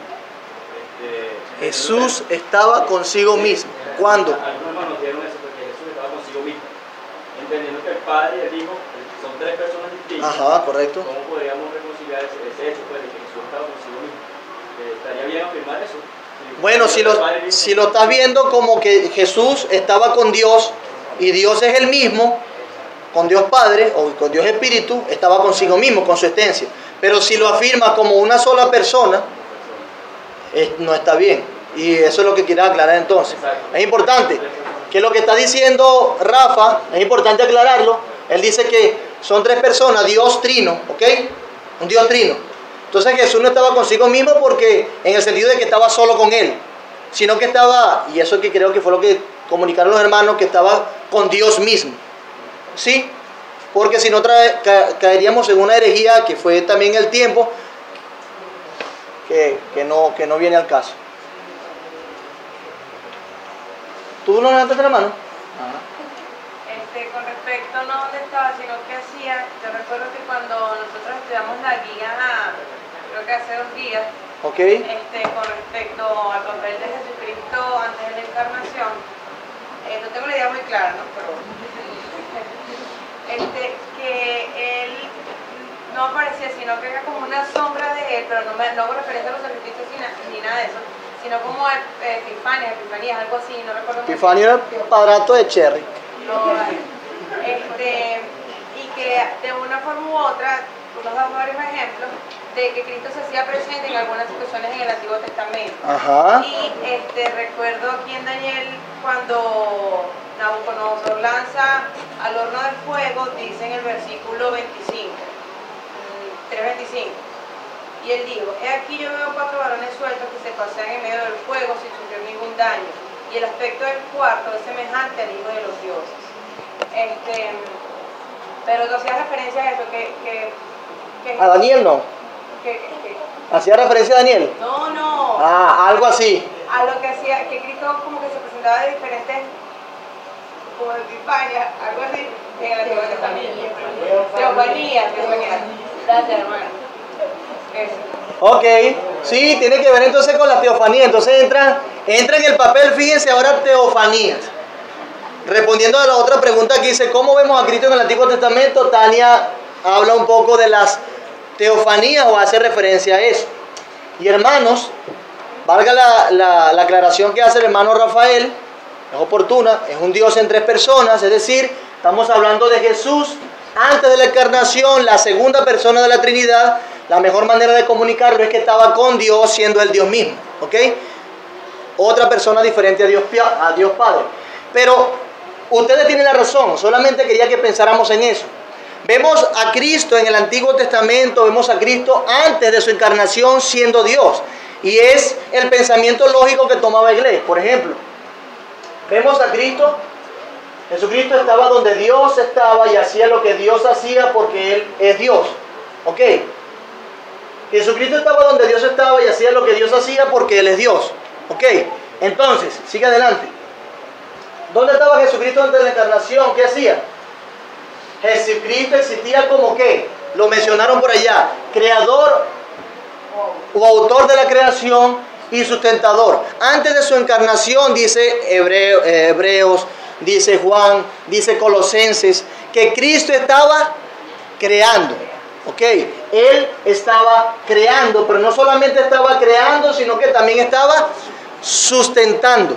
Jesús estaba consigo mismo. ¿Cuándo? Algunos hermanos dijeron eso, porque Jesús estaba consigo mismo. Entendiendo que el Padre y el Hijo son tres personas distintas. Ajá, correcto. ¿Cómo podríamos reconciliar ese hecho, pues, de que Jesús estaba consigo mismo? ¿Estaría bien afirmar eso? Bueno, si lo estás viendo como que Jesús estaba con Dios y Dios es el mismo, con Dios Padre o con Dios Espíritu, estaba consigo mismo, con su esencia. Pero si lo afirma como una sola persona, no está bien. Y eso es lo que quiero aclarar entonces. Es importante que lo que está diciendo Rafa, es importante aclararlo. Él dice que son tres personas, Dios trino, ¿ok? Un Dios trino. Entonces Jesús no estaba consigo mismo porque en el sentido de que estaba solo con él, sino que estaba, y eso que creo que fue lo que comunicaron los hermanos, que estaba con Dios mismo. ¿Sí? Porque si no caeríamos en una herejía que fue también el tiempo que no viene al caso. ¿Tú no levantaste la mano? Con respecto no dónde estaba, sino qué hacía, yo recuerdo que cuando nosotros estudiamos la guía, creo que hace 2 días, Okay. Con respecto al papel de Jesucristo antes de la encarnación, no tengo la idea muy clara, ¿no? Pero que él no aparecía, sino que era como una sombra de él, pero no hago referencia a los sacrificios ni nada de eso, sino como epifanías, algo así, no recuerdo. Epifanía era el padrato de Cherry. No, y que de una forma u otra, nos damos varios ejemplos de que Cristo se hacía presente en algunas situaciones en el Antiguo Testamento. Ajá. Y recuerdo aquí en Daniel cuando Nabucodonosor lanza al horno del fuego, dice en el versículo 25, 3:25, y él dijo: he aquí yo veo 4 varones sueltos que se pasean en medio del fuego sin sufrir ningún daño, y el aspecto del cuarto es semejante al Hijo de los dioses. Pero tú hacías referencia a eso, que ¿A Daniel no? ¿Hacía referencia a Daniel? No. Ah, algo así. A lo que hacía, que Cristo como que se presentaba de diferentes, como epifanías, algo así, en el Antiguo Testamento. Teofanía. Gracias, hermano. Eso. Ok, sí, tiene que ver entonces con la teofanía. Entonces entra en el papel, fíjense ahora, teofanías. Respondiendo a la otra pregunta que dice, ¿cómo vemos a Cristo en el Antiguo Testamento? Tania habla un poco de las teofanías o hace referencia a eso. Y hermanos, valga la aclaración que hace el hermano Rafael, es oportuna, es un Dios en 3 personas, es decir, estamos hablando de Jesús antes de la encarnación, la segunda persona de la Trinidad. La mejor manera de comunicarlo es que estaba con Dios siendo el Dios mismo, ¿ok? Otra persona diferente a Dios Padre. Pero ustedes tienen la razón, solamente quería que pensáramos en eso. Vemos a Cristo en el Antiguo Testamento, vemos a Cristo antes de su encarnación siendo Dios. Y es el pensamiento lógico que tomaba Iglesia. Por ejemplo, vemos a Cristo, Jesucristo estaba donde Dios estaba y hacía lo que Dios hacía porque Él es Dios. ¿Ok? Jesucristo estaba donde Dios estaba y hacía lo que Dios hacía porque Él es Dios. ¿Ok? Entonces, sigue adelante. ¿Dónde estaba Jesucristo antes de la encarnación? ¿Qué hacía? Jesucristo existía como ¿qué? Lo mencionaron por allá. Creador o autor de la creación y sustentador. Antes de su encarnación, dice Hebreos, dice Juan, dice Colosenses, que Cristo estaba creando. ¿Ok? Él estaba creando, pero no solamente estaba creando, sino que también estaba sustentando.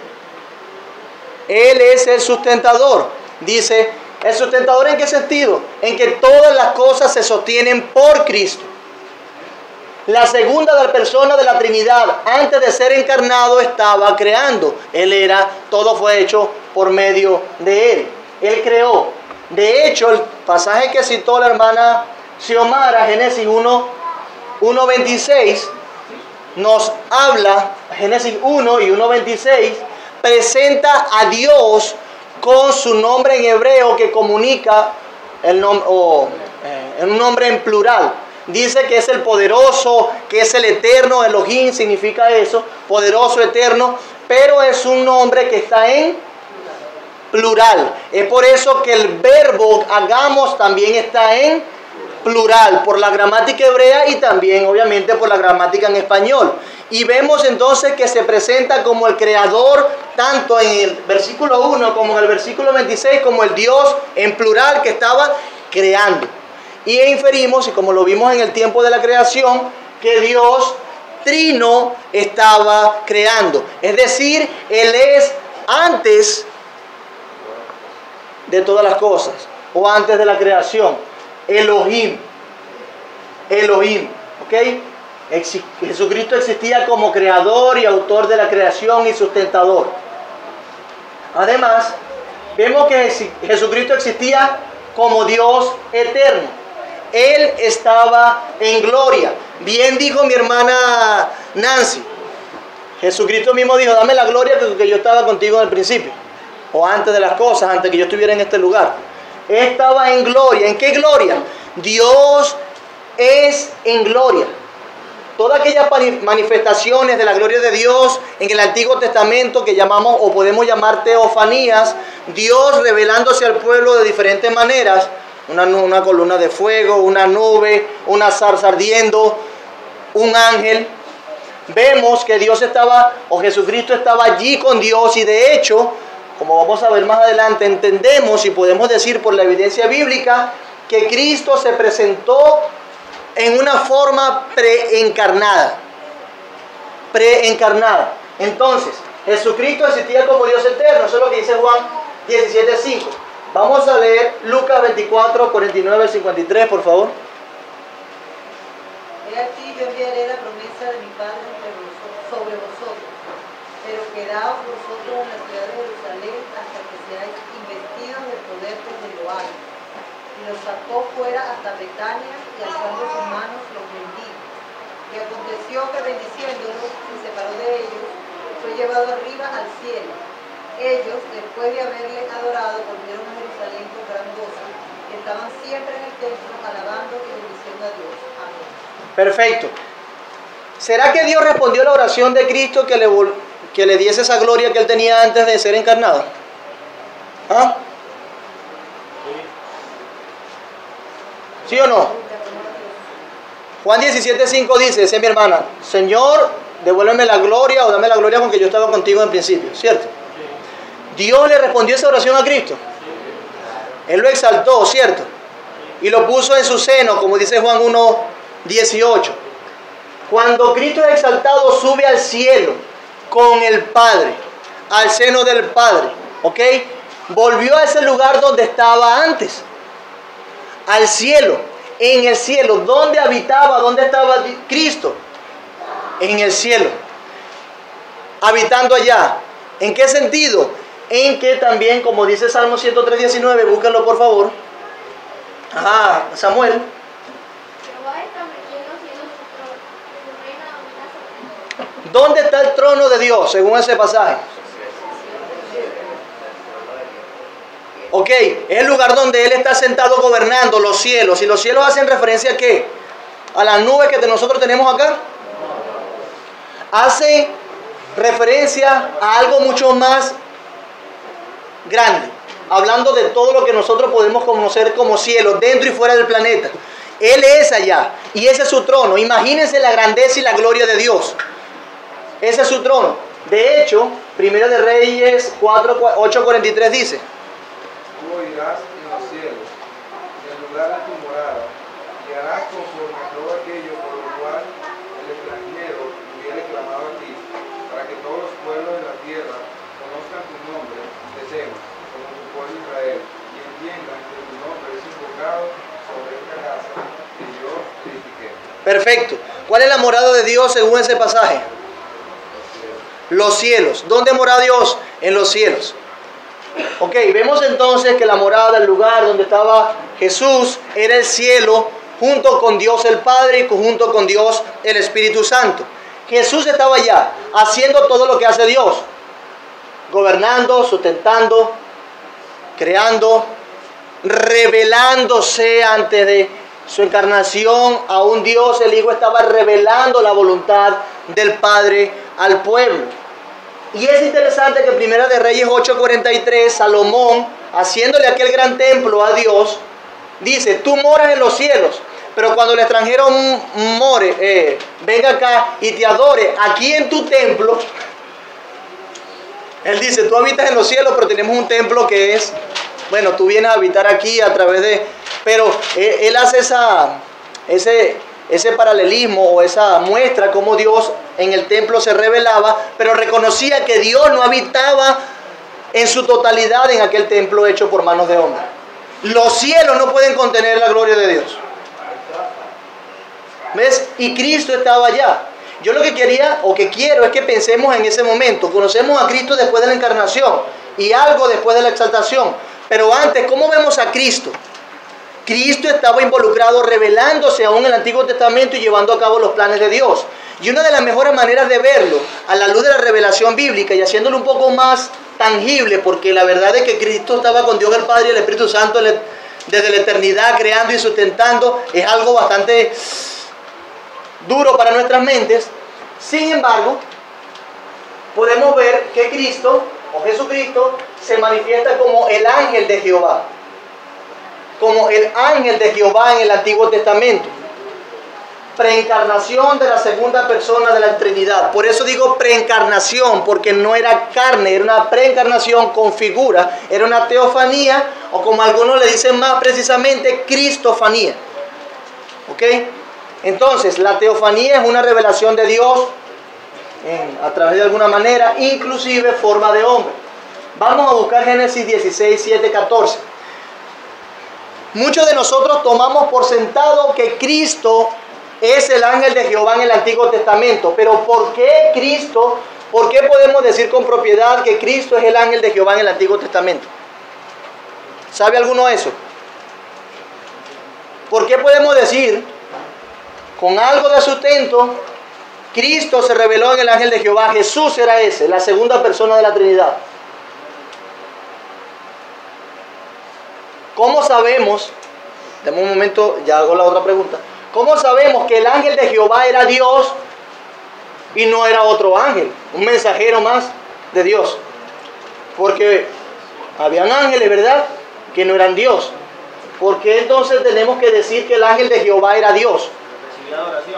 Él es el sustentador. Dice, ¿el sustentador en qué sentido? En que todas las cosas se sostienen por Cristo. La segunda persona de la Trinidad, antes de ser encarnado, estaba creando. Todo fue hecho por medio de Él. Él creó. De hecho, el pasaje que citó la hermana Xiomara, Génesis 1:26, nos habla, Génesis 1 y 1:26, presenta a Dios con su nombre en hebreo que comunica el nombre, es un nombre en plural. Dice que es el poderoso, que es el eterno. Elohim significa eso, poderoso, eterno, pero es un nombre que está en plural. Es por eso que el verbo hagamos también está en plural, por la gramática hebrea y también obviamente por la gramática en español. Y vemos entonces que se presenta como el creador, tanto en el versículo 1 como en el versículo 26, como el Dios en plural que estaba creando. Y inferimos, y como lo vimos en el tiempo de la creación, que Dios trino estaba creando. Es decir, Él es antes de todas las cosas, o antes de la creación. Elohim. Elohim. ¿Ok? Jesucristo existía como creador y autor de la creación y sustentador. Además, vemos que Jesucristo existía como Dios eterno. Él estaba en gloria. Bien dijo mi hermana Nancy. Jesucristo mismo dijo, dame la gloria que yo estaba contigo en el principio. O antes de las cosas, antes que yo estuviera en este lugar. Él estaba en gloria. ¿En qué gloria? Dios es en gloria. Todas aquellas manifestaciones de la gloria de Dios en el Antiguo Testamento que llamamos o podemos llamar teofanías, Dios revelándose al pueblo de diferentes maneras, una columna de fuego, una nube, una zarza ardiendo, un ángel. Vemos que Dios estaba, o Jesucristo estaba allí con Dios, y de hecho, como vamos a ver más adelante, entendemos y podemos decir por la evidencia bíblica que Cristo se presentó en una forma preencarnada. Preencarnada. Entonces, Jesucristo existía como Dios eterno. Eso es lo que dice Juan 17:5. Vamos a leer Lucas 24, 49 al 53, por favor. He aquí, yo enviaré la promesa de mi Padre sobre vosotros, pero quedaos vosotros en la ciudad de Jerusalén hasta que seáis investidos del poder desde lo alto. Y los sacó fuera hasta Betania, y alzando sus manos los bendijo. Y aconteció que bendiciéndolos se separó de ellos, fue llevado arriba al cielo. Ellos, después de haberle adorado, volvieron a Jerusalén con gran gozo, y estaban siempre en el templo alabando y bendiciendo a Dios. Amén. Perfecto. ¿Será que Dios respondió a la oración de Cristo que le diese esa gloria que él tenía antes de ser encarnado? ¿Ah? ¿Sí o no? Juan 17:5 dice, esa es mi hermana, Señor, devuélveme la gloria o dame la gloria con que yo estaba contigo en principio, ¿cierto? Dios le respondió esa oración a Cristo. Él lo exaltó, ¿cierto? Y lo puso en su seno, como dice Juan 1:18. Cuando Cristo es exaltado, sube al cielo con el Padre, al seno del Padre, ¿ok? Volvió a ese lugar donde estaba antes, al cielo, en el cielo. ¿Dónde habitaba? ¿Dónde estaba Cristo? En el cielo, habitando allá. ¿En qué sentido? En que también, como dice Salmo 103:19, búsquenlo por favor. Ajá, Samuel. Jehová estableció en los cielos su trono, su reino domina sobre todo. ¿Dónde está el trono de Dios, según ese pasaje? Ok, es el lugar donde Él está sentado gobernando los cielos. ¿Y los cielos hacen referencia a qué? ¿A las nubes que nosotros tenemos acá? Hace referencia a algo mucho más grande, hablando de todo lo que nosotros podemos conocer como cielo, dentro y fuera del planeta. Él es allá, y ese es su trono. Imagínense la grandeza y la gloria de Dios. Ese es su trono. De hecho, Primera de Reyes 8:43 dice: Tú oirás en los cielos, en el lugar de tu morada, y harás conforme a todo aquello por lo cual el extranjero hubiere clamado a ti, para que todos los pueblos de la tierra conozcan tu nombre, decimos, como tu pueblo Israel, y entiendan que tu nombre es invocado sobre esta casa que yo edifiqué. Perfecto. ¿Cuál es la morada de Dios según ese pasaje? Los cielos. ¿Dónde mora Dios? En los cielos. Ok, vemos entonces que la morada, el lugar donde estaba Jesús, era el cielo, junto con Dios el Padre y junto con Dios el Espíritu Santo. Jesús estaba allá, haciendo todo lo que hace Dios, gobernando, sustentando, creando, revelándose antes de su encarnación a un Dios, el Hijo estaba revelando la voluntad del Padre al pueblo. Y es interesante que en Primera de Reyes 8:43, Salomón, haciéndole aquel gran templo a Dios, dice, tú moras en los cielos, pero cuando el extranjero venga acá y te adore aquí en tu templo, él dice, tú habitas en los cielos, pero tenemos un templo que es, bueno, tú vienes a habitar aquí a través de... Pero él hace ese paralelismo o esa muestra cómo Dios en el templo se revelaba, pero reconocía que Dios no habitaba en su totalidad en aquel templo hecho por manos de hombres. Los cielos no pueden contener la gloria de Dios. ¿Ves? Y Cristo estaba allá. Yo lo que quería o que quiero es que pensemos en ese momento. Conocemos a Cristo después de la encarnación y algo después de la exaltación. Pero antes, ¿cómo vemos a Cristo? Cristo estaba involucrado revelándose aún en el Antiguo Testamento y llevando a cabo los planes de Dios. Y una de las mejores maneras de verlo, a la luz de la revelación bíblica y haciéndolo un poco más tangible, porque la verdad es que Cristo estaba con Dios el Padre y el Espíritu Santo desde la eternidad, creando y sustentando, es algo bastante duro para nuestras mentes. Sin embargo, podemos ver que Cristo, o Jesucristo, se manifiesta como el ángel de Jehová. Como el ángel de Jehová en el Antiguo Testamento. Preencarnación de la segunda persona de la Trinidad. Por eso digo preencarnación, porque no era carne, era una preencarnación con figura, era una teofanía, o como algunos le dicen más precisamente, cristofanía. ¿Ok? Entonces, la teofanía es una revelación de Dios a través de alguna manera, inclusive forma de hombre. Vamos a buscar Génesis 16, 7, 14. Muchos de nosotros tomamos por sentado que Cristo es el ángel de Jehová en el Antiguo Testamento. Pero ¿por qué Cristo? ¿Por qué podemos decir con propiedad que Cristo es el ángel de Jehová en el Antiguo Testamento? ¿Sabe alguno eso? ¿Por qué podemos decir con algo de sustento, Cristo se reveló en el ángel de Jehová? Jesús era ese, la segunda persona de la Trinidad. ¿Cómo sabemos? Dame un momento, ya hago la otra pregunta. ¿Cómo sabemos que el ángel de Jehová era Dios y no era otro ángel? Un mensajero más de Dios. Porque habían ángeles, ¿verdad?, que no eran Dios. ¿Por qué entonces tenemos que decir que el ángel de Jehová era Dios? Recibía adoración.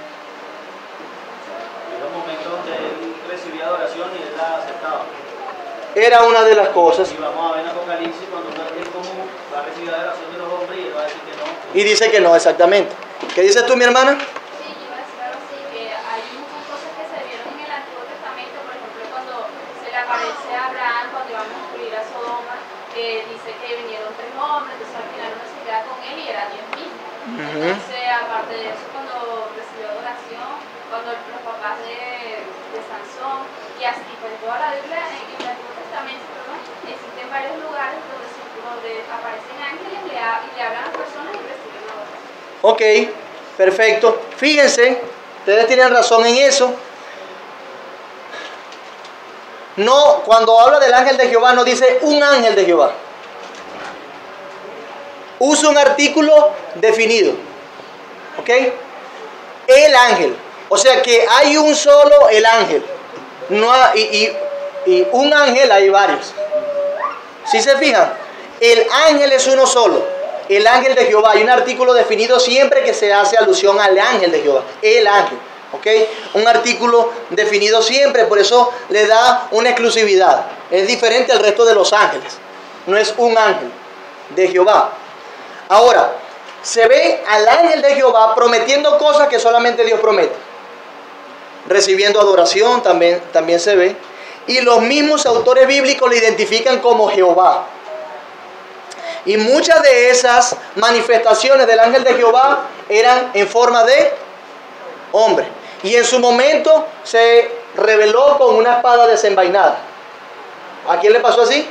Era un momento donde él recibía adoración y él la aceptaba. Era una de las cosas. Y vamos a ver en Apocalipsis cuando él común va a recibir adoración de los hombres y él va a decir que no. Y dice que no, exactamente. ¿Qué dices tú, mi hermana? Sí, yo iba a decir algo así, que hay muchas cosas que se vieron en el Antiguo Testamento, por ejemplo, cuando se le aparece a Abraham, cuando iban a construir a Sodoma, dice que vinieron 3 hombres, entonces al final uno se queda con él y era Dios mismo. Entonces, aparte de eso, cuando recibió adoración, cuando los papás de Sansón, y así, pues toda la Biblia en el Antiguo Testamento, perdón, existen varios lugares donde aparecen ángeles y le hablan a las personas y reciben adoración. Ok, perfecto. Fíjense, ustedes tienen razón en eso. No, cuando habla del ángel de Jehová no dice un ángel de Jehová. Usa un artículo definido. ¿Ok? El ángel. O sea que hay un solo el ángel. No hay, y un ángel hay varios. ¿Sí se fijan? El ángel es uno solo. El ángel de Jehová. Hay un artículo definido siempre que se hace alusión al ángel de Jehová. El ángel. ¿Ok? Un artículo definido siempre. Por eso le da una exclusividad. Es diferente al resto de los ángeles. No es un ángel de Jehová. Ahora, se ve al ángel de Jehová prometiendo cosas que solamente Dios promete. Recibiendo adoración también se ve. Y los mismos autores bíblicos lo identifican como Jehová. Y muchas de esas manifestaciones del ángel de Jehová eran en forma de hombre. Y en su momento se reveló con una espada desenvainada. ¿A quién le pasó así?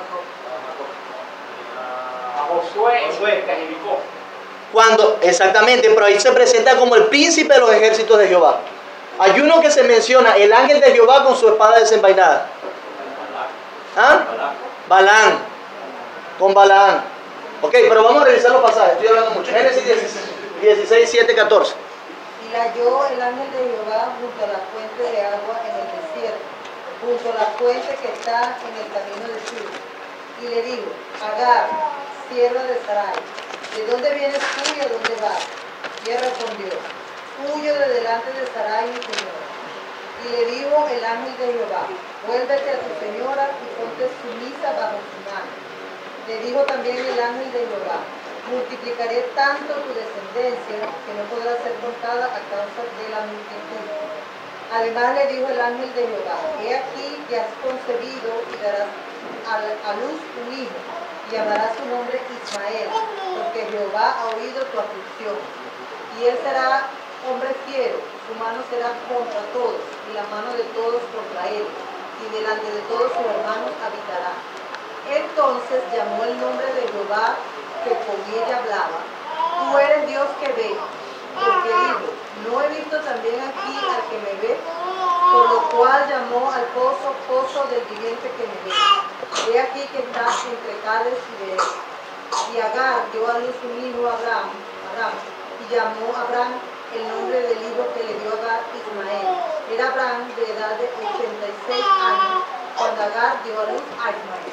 A Josué, que edificó. Exactamente, pero ahí se presenta como el príncipe de los ejércitos de Jehová. Hay uno que se menciona, el ángel de Jehová con su espada desenvainada. ¿Ah? Balaam. Con Balaam. Ok, pero vamos a revisar los pasajes, estoy hablando mucho. Génesis 16, 7, 14. Y la halló el ángel de Jehová junto a la fuente de agua en el desierto, junto a la fuente que está en el camino de Shur. Y le dijo, Agar, sierva de Sarai, ¿de dónde vienes tú y a dónde vas? Y él respondió, huyo de delante de Sarai mi señora. Y le dijo el ángel de Jehová, vuélvete a tu señora y ponte sumisa bajo su mano. Le dijo también el ángel de Jehová, multiplicaré tanto tu descendencia que no podrá ser contada a causa de la multitud. Además le dijo el ángel de Jehová, he aquí que has concebido y darás a luz un hijo, y llamarás su nombre Ismael, porque Jehová ha oído tu aflicción. Y él será hombre fiero, su mano será contra todos, y la mano de todos contra él, y delante de todos sus hermanos habitará. Entonces llamó el nombre de Jehová que con ella hablaba, tú eres Dios que ve, porque dijo, no he visto también aquí al que me ve, por lo cual llamó al pozo, pozo del viviente que me ve. He aquí que está entre Cades y Bered. Y Agar dio a luz un hijo a Abraham, y llamó a Abraham el nombre del hijo que le dio a Agar, Ismael. Era Abraham de edad de 86 años, cuando Agar dio a luz a Ismael.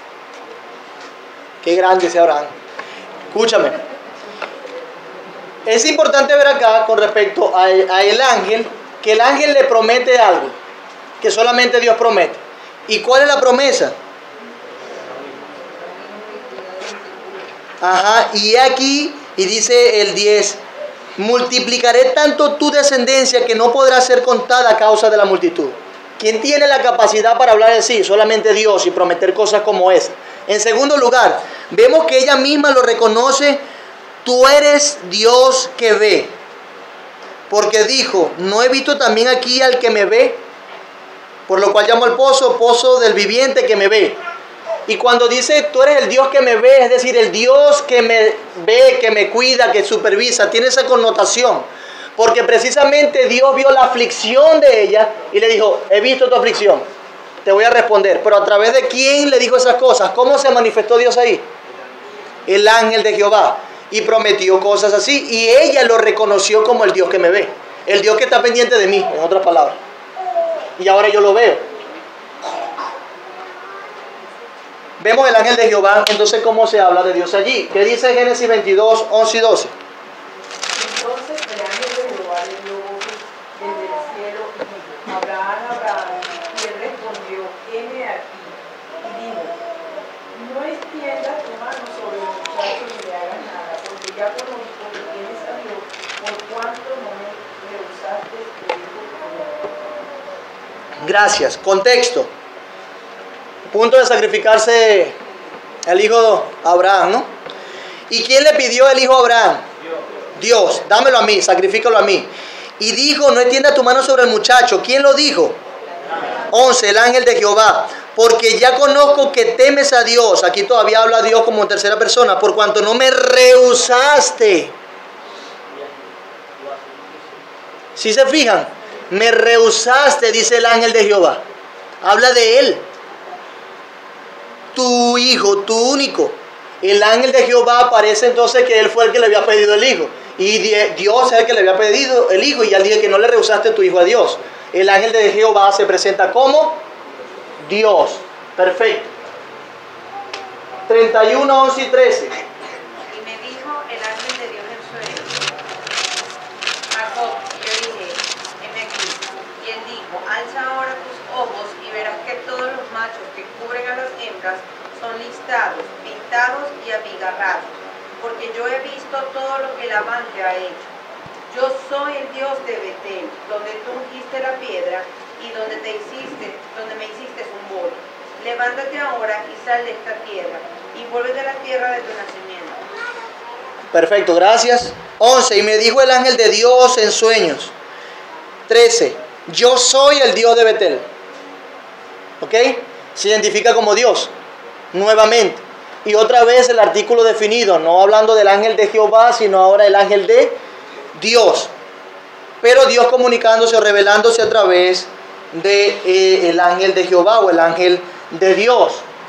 Qué grande ese Abraham. Escúchame. Es importante ver acá con respecto a el ángel, que el ángel le promete algo, que solamente Dios promete. ¿Y cuál es la promesa? Ajá, y aquí, y dice el 10, multiplicaré tanto tu descendencia que no podrá ser contada a causa de la multitud. ¿Quién tiene la capacidad para hablar así? Solamente Dios, y prometer cosas como esa. En segundo lugar, vemos que ella misma lo reconoce, tú eres Dios que ve. Porque dijo, no he visto también aquí al que me ve, por lo cual llamo al pozo, pozo del viviente que me ve. Y cuando dice, tú eres el Dios que me ve, es decir, el Dios que me ve, que me cuida, que supervisa, tiene esa connotación. Porque precisamente Dios vio la aflicción de ella y le dijo, he visto tu aflicción, te voy a responder. Pero ¿a través de quién le dijo esas cosas? ¿Cómo se manifestó Dios ahí? El ángel de Jehová. Y prometió cosas así. Y ella lo reconoció como el Dios que me ve. El Dios que está pendiente de mí, en otras palabras. Y ahora yo lo veo. Vemos el ángel de Jehová. Entonces, ¿cómo se habla de Dios allí? ¿Qué dice Génesis 22, 11 y 12? Entonces el ángel de Jehová le dio voces desde el cielo y dijo, Abraham, Abraham. Y él respondió, heme aquí. Y dijo, no extiendas tu mano sobre el muchacho ni le hagas nada, porque ya conozco que tienes a Dios, por cuanto no me rehusaste tu hijo. Gracias. Contexto. Punto de sacrificarse el hijo de Abraham, ¿no? ¿Y quién le pidió el hijo a Abraham? Dios. Dámelo a mí, sacrifícalo a mí. Y dijo, no extienda tu mano sobre el muchacho. ¿Quién lo dijo? 11, el ángel de Jehová. Porque ya conozco que temes a Dios. Aquí todavía habla Dios como en tercera persona. Por cuanto no me rehusaste. ¿Sí se fijan? Me rehusaste, dice el ángel de Jehová. Habla de él. Tu hijo, tu único. El ángel de Jehová parece entonces que él fue el que le había pedido el hijo. Y Dios es el que le había pedido el hijo. Y al día que no le rehusaste tu hijo a Dios. El ángel de Jehová se presenta como Dios. Perfecto. 31, 11 y 13. Y me dijo el ángel de Dios en sueño, Jacob, y yo dije, heme aquí. Y él dijo, alza ahora tus ojos y verás que todos los machos que cubren a las hembras son listados, pintados y abigarrados, porque yo he visto todo lo que Labán te ha hecho. Yo soy el Dios de Betel, donde tú ungiste la piedra y donde me hiciste un bolo. Levántate ahora y sal de esta tierra y vuelve de la tierra de tu nacimiento. Perfecto, gracias. 11, y me dijo el ángel de Dios en sueños. 13, yo soy el Dios de Betel. ¿Ok? Se identifica como Dios, nuevamente. Y otra vez el artículo definido, no hablando del ángel de Jehová, sino ahora el ángel de Dios. Pero Dios comunicándose o revelándose a través de el ángel de Jehová o el ángel de Dios.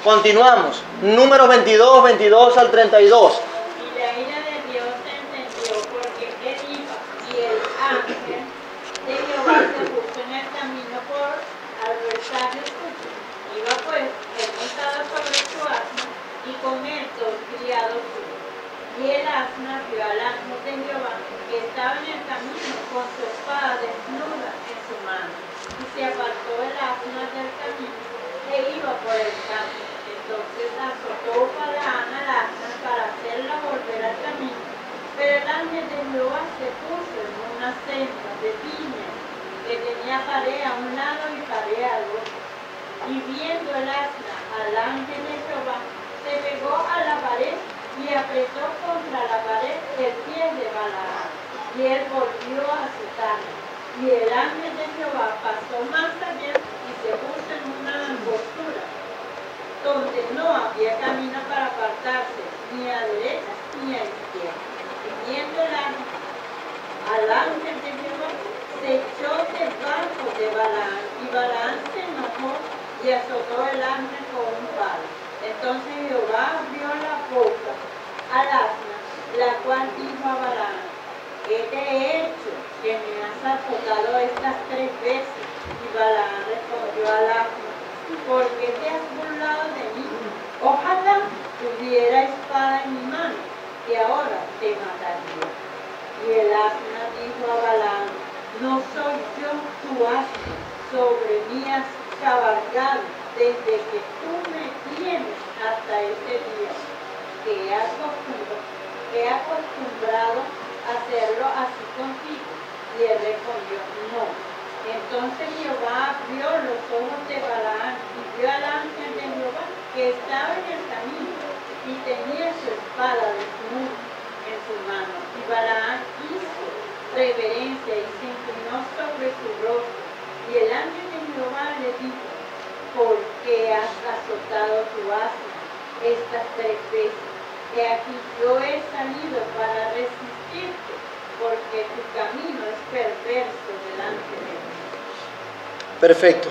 Continuamos. Números 22, 22 al 32. Y la ira de Dios se encendió porque él iba, y el ángel de Jehová se puso en el camino por adversario suyo. Iba pues él montado sobre su asno, y con él dos criados suyos. Y el asna vio al ángel de Jehová, que estaba en el camino con su espada desnuda en su mano. Y se apartó el asna del camino, e iba por el campo. Entonces azotó Balaam al asna para hacerla volver al camino. Pero el ángel de Jehová se puso en una senda de viña que tenía pared a un lado y pared al otro. Y viendo el asna al ángel de Jehová, se pegó a la pared y apretó contra la pared el pie de Balaam. Y él volvió a azotarlo. Y el ángel de Jehová pasó más allá y se puso en una angostura, donde no había camino para apartarse, ni a derecha ni a izquierda. Y viendo el ángel, al ángel de Jehová, se echó debajo de Balaam, y Balaam se enojó y azotó el ángel con un palo. Entonces Jehová abrió la boca al asna, la cual dijo a Balaam: ¿qué te he hecho que me has azotado estas 3 veces? Y Balaam respondió al asna: ¿por qué te has burlado de mí? Ojalá tuviera espada en mi mano, que ahora te mataría. Y el asna dijo a Balaam: no soy yo tu asno, sobre mí has cabalgado desde que tú me tienes hasta este día, que he acostumbrado a hacerlo así contigo. Y él respondió: no. Entonces Jehová abrió los ojos de Balaam y vio al ángel de Jehová que estaba en el camino y tenía su espada desnuda en su mano. Y Balaam hizo reverencia y se inclinó sobre su rostro. Y el ángel de Jehová le dijo: ¿por qué has azotado tu asno estas 3 veces? Que aquí yo he salido para resistirte, porque tu camino es perverso delante de mí. Perfecto.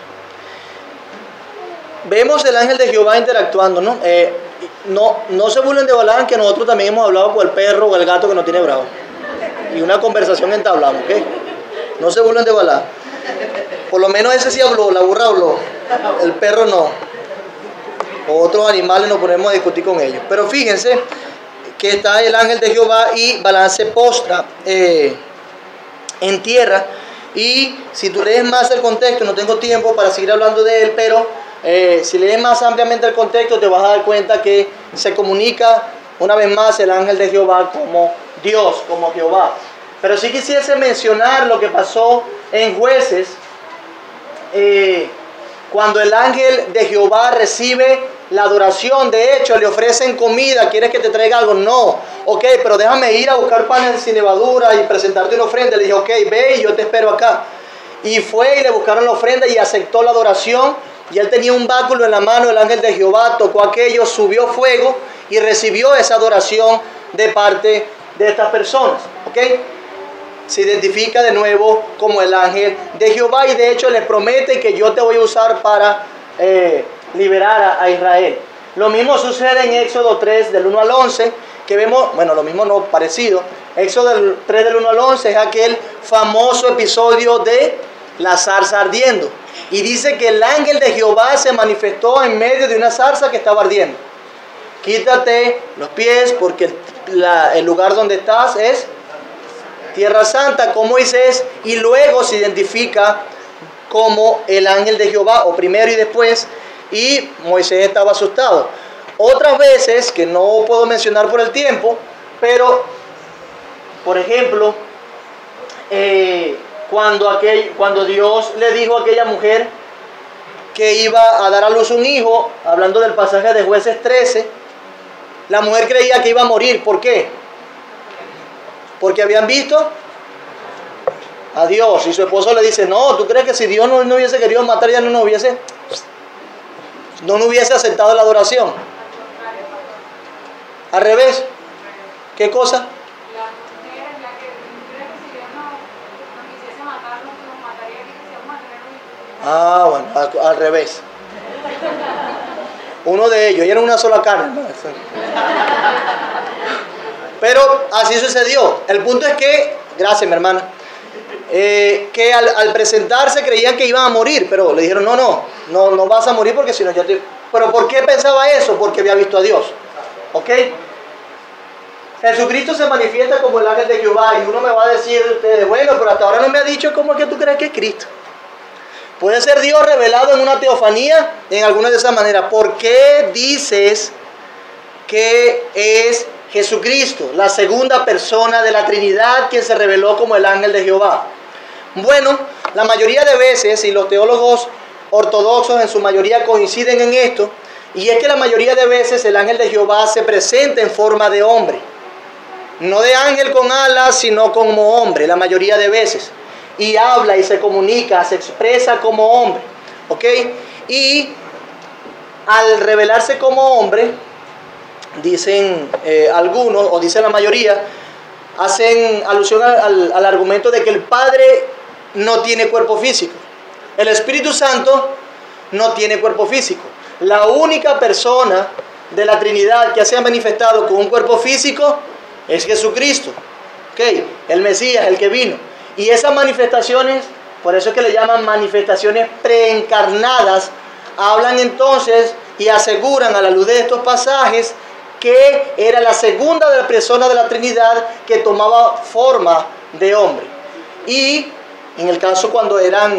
Vemos el ángel de Jehová interactuando, ¿no? No se burlen de Balaam, que nosotros también hemos hablado con el perro o el gato que nos tiene bravo. Y una conversación entablamos, ¿ok? No se burlen de Balaam. Por lo menos ese sí habló, la burra habló. El perro no. Otros animales nos ponemos a discutir con ellos. Pero fíjense que está el ángel de Jehová y Balaam se postra en tierra. Y si tú lees más el contexto, no tengo tiempo para seguir hablando de él, pero si lees más ampliamente el contexto te vas a dar cuenta que se comunica una vez más el ángel de Jehová como Dios, como Jehová. Pero sí quisiese mencionar lo que pasó en Jueces, cuando el ángel de Jehová recibe la adoración. De hecho, le ofrecen comida. ¿Quieres que te traiga algo? No. Ok, pero déjame ir a buscar panes sin levadura y presentarte una ofrenda. Le dije: ok, ve y yo te espero acá. Y fue y le buscaron la ofrenda y aceptó la adoración. Y él tenía un báculo en la mano. El ángel de Jehová tocó aquello, subió fuego y recibió esa adoración de parte de estas personas. Ok, se identifica de nuevo como el ángel de Jehová, y de hecho les promete que yo te voy a usar para liberar a Israel. Lo mismo sucede en Éxodo 3 del 1 al 11, que vemos, bueno, lo mismo no, parecido. Éxodo 3 del 1 al 11 es aquel famoso episodio de la zarza ardiendo, y dice que el ángel de Jehová se manifestó en medio de una zarza que estaba ardiendo. Quítate los pies porque el lugar donde estás es Tierra Santa, con Moisés, y luego se identifica como el ángel de Jehová, o primero y después, y Moisés estaba asustado. Otras veces, que no puedo mencionar por el tiempo, pero, por ejemplo, cuando Dios le dijo a aquella mujer que iba a dar a luz un hijo, hablando del pasaje de Jueces 13, la mujer creía que iba a morir. ¿Por qué? Porque habían visto a Dios, y su esposo le dice: no, ¿tú crees que si Dios no hubiese querido matar, ya no hubiese aceptado la adoración? Al revés. ¿Qué cosa? La mujer es la que cree que si Dios no quisiese matarnos, nos mataría, que quisiéramos tener un hijo. Ah, bueno, al revés. Uno de ellos, y era una sola carne. Pero así sucedió. El punto es que, gracias mi hermana, que al presentarse creían que iban a morir, pero le dijeron, no vas a morir porque si no ya te... Pero ¿por qué pensaba eso? Porque había visto a Dios. ¿Ok? Jesucristo se manifiesta como el ángel de Jehová y uno me va a decir ustedes, bueno, pero hasta ahora no me ha dicho cómo es que tú crees que es Cristo. Puede ser Dios revelado en una teofanía, en alguna de esas maneras. ¿Por qué dices que es Jesucristo, la segunda persona de la Trinidad, quien se reveló como el ángel de Jehová? Bueno, la mayoría de veces, y los teólogos ortodoxos en su mayoría coinciden en esto, y es que la mayoría de veces el ángel de Jehová se presenta en forma de hombre. No de ángel con alas, sino como hombre, la mayoría de veces. Y habla y se comunica, se expresa como hombre. ¿Ok? Y al revelarse como hombre, dicen algunos, o dice la mayoría, hacen alusión al argumento de que el Padre no tiene cuerpo físico. El Espíritu Santo no tiene cuerpo físico. La única persona de la Trinidad que se ha manifestado con un cuerpo físico es Jesucristo. ¿Ok? El Mesías, el que vino. Y esas manifestaciones, por eso es que le llaman manifestaciones preencarnadas, hablan entonces y aseguran a la luz de estos pasajes que era la segunda de la persona de la Trinidad que tomaba forma de hombre. Y en el caso cuando eran,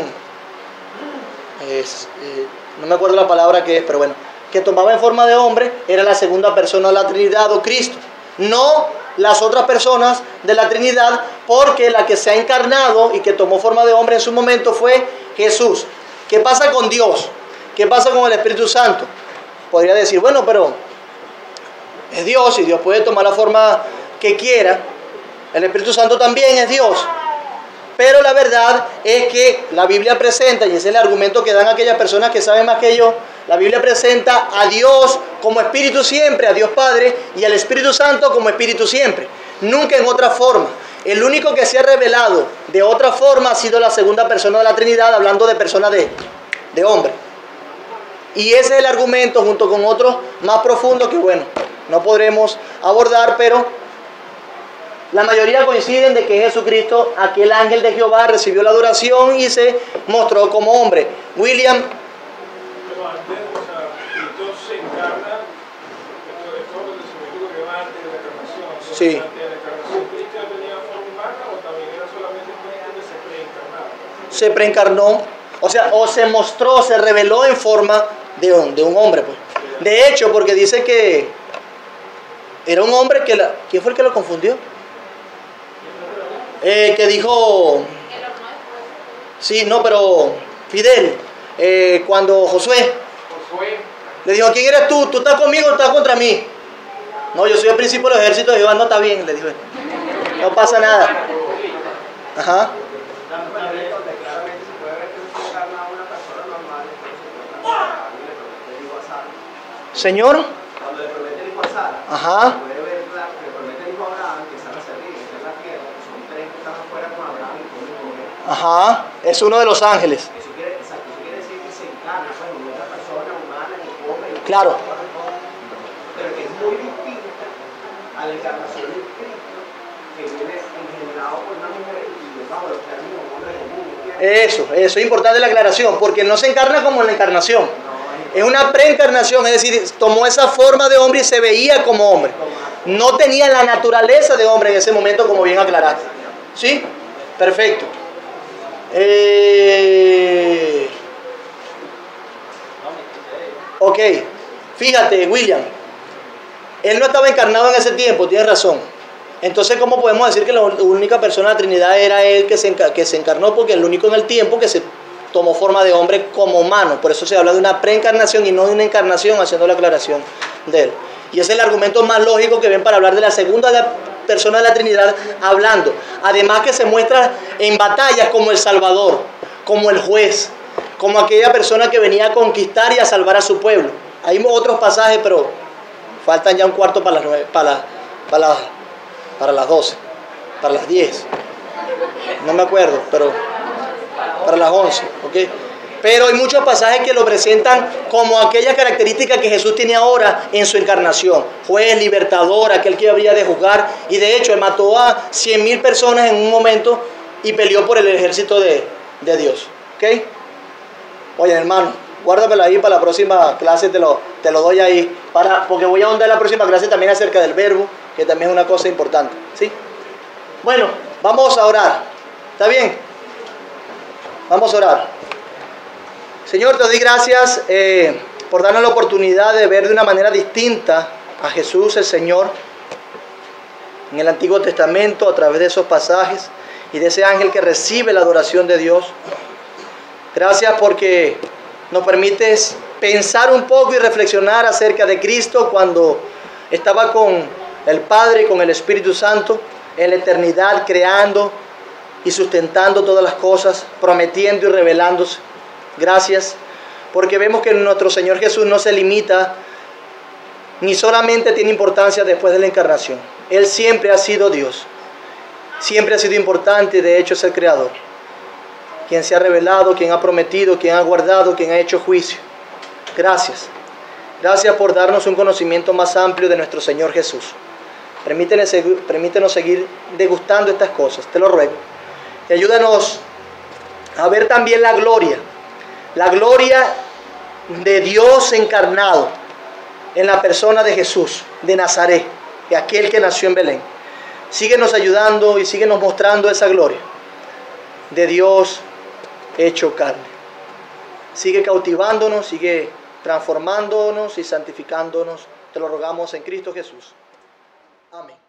no me acuerdo la palabra que es, pero bueno, que tomaba en forma de hombre, era la segunda persona de la Trinidad o Cristo. No las otras personas de la Trinidad, porque la que se ha encarnado y que tomó forma de hombre en su momento fue Jesús. ¿Qué pasa con Dios? ¿Qué pasa con el Espíritu Santo? Podría decir, bueno, pero es Dios y Dios puede tomar la forma que quiera. El Espíritu Santo también es Dios. Pero la verdad es que la Biblia presenta, y ese es el argumento que dan aquellas personas que saben más que yo, la Biblia presenta a Dios como Espíritu siempre, a Dios Padre, y al Espíritu Santo como Espíritu siempre, nunca en otra forma. El único que se ha revelado de otra forma ha sido la segunda persona de la Trinidad, hablando de persona de hombre. Y ese es el argumento, junto con otros más profundos que, bueno, no podremos abordar, pero la mayoría coinciden de que Jesucristo, aquel ángel de Jehová, recibió la adoración y se mostró como hombre. William. Pero antes, o sea, Cristo se encarna, esto es lo que se me dijo que va antes de la encarnación. Sí. Antes de la encarnación, ¿Cristo ya tenía forma humana o también era solamente Cristo que se preencarnaba? Se preencarnó, o sea, o se mostró, se reveló en forma de un hombre, pues. De hecho, porque dice que era un hombre que ¿quién fue el que lo confundió? Que dijo, sí, no, pero Fidel, cuando Josué le dijo, ¿quién eres tú? ¿Tú estás conmigo o estás contra mí? No, yo soy el príncipe del ejército de Jehová. No, está bien, le dijo él. No pasa nada. Ajá. Señor. Cuando le promete el hijo a Sara, ajá. puede ver que le promete el hijo a Abraham, que Sara se ríe, que es la tierra, que son tres que están afuera con Abraham y con el mujer. Ajá, es uno de los ángeles. Eso quiere decir que se encarna, pues, en otra persona humana, que come, y claro. Pero que es muy distinta a la encarnación de Cristo, que viene engendrado por una mujer y bajo los términos hombre común. Eso es importante la aclaración, porque no se encarna como en la encarnación. Es una preencarnación, es decir, tomó esa forma de hombre y se veía como hombre. No tenía la naturaleza de hombre en ese momento, como bien aclaraste. ¿Sí? Perfecto. Ok, fíjate, William. Él no estaba encarnado en ese tiempo, tienes razón. Entonces, ¿cómo podemos decir que la única persona de la Trinidad era él que se encarnó? Porque es el único en el tiempo que se tomó forma de hombre como humano. Por eso se habla de una preencarnación y no de una encarnación, haciendo la aclaración de él. Y ese es el argumento más lógico que ven para hablar de la segunda persona de la Trinidad hablando. Además que se muestra en batallas como el Salvador, como el juez, como aquella persona que venía a conquistar y a salvar a su pueblo. Hay otros pasajes, pero faltan ya un cuarto para las 9, para las 12, para las 10. No me acuerdo, pero para las 11, ¿ok? Pero hay muchos pasajes que lo presentan como aquella característica que Jesús tiene ahora en su encarnación. Juez, libertador, aquel que habría de juzgar. Y de hecho, él mató a 100,000 personas en un momento y peleó por el ejército de Dios. ¿Ok? Oye, hermano, guárdamelo ahí para la próxima clase, te lo doy ahí. Porque voy a ahondar en la próxima clase también acerca del verbo, que también es una cosa importante. ¿Sí? Bueno, vamos a orar. ¿Está bien? Vamos a orar. Señor, te doy gracias por darnos la oportunidad de ver de una manera distinta a Jesús el Señor en el Antiguo Testamento a través de esos pasajes y de ese ángel que recibe la adoración de Dios. Gracias porque nos permites pensar un poco y reflexionar acerca de Cristo cuando estaba con el Padre, con el Espíritu Santo, en la eternidad, creando y sustentando todas las cosas, prometiendo y revelándose. Gracias, porque vemos que nuestro Señor Jesús no se limita, ni solamente tiene importancia después de la encarnación. Él siempre ha sido Dios, siempre ha sido importante, de hecho es el Creador, quien se ha revelado, quien ha prometido, quien ha guardado, quien ha hecho juicio. Gracias, gracias por darnos un conocimiento más amplio de nuestro Señor Jesús. Permítenos seguir degustando estas cosas, te lo ruego. Y ayúdanos a ver también la gloria de Dios encarnado en la persona de Jesús, de Nazaret, de aquel que nació en Belén. Síguenos ayudando y síguenos mostrando esa gloria de Dios hecho carne. Sigue cautivándonos, sigue transformándonos y santificándonos. Te lo rogamos en Cristo Jesús. Amén.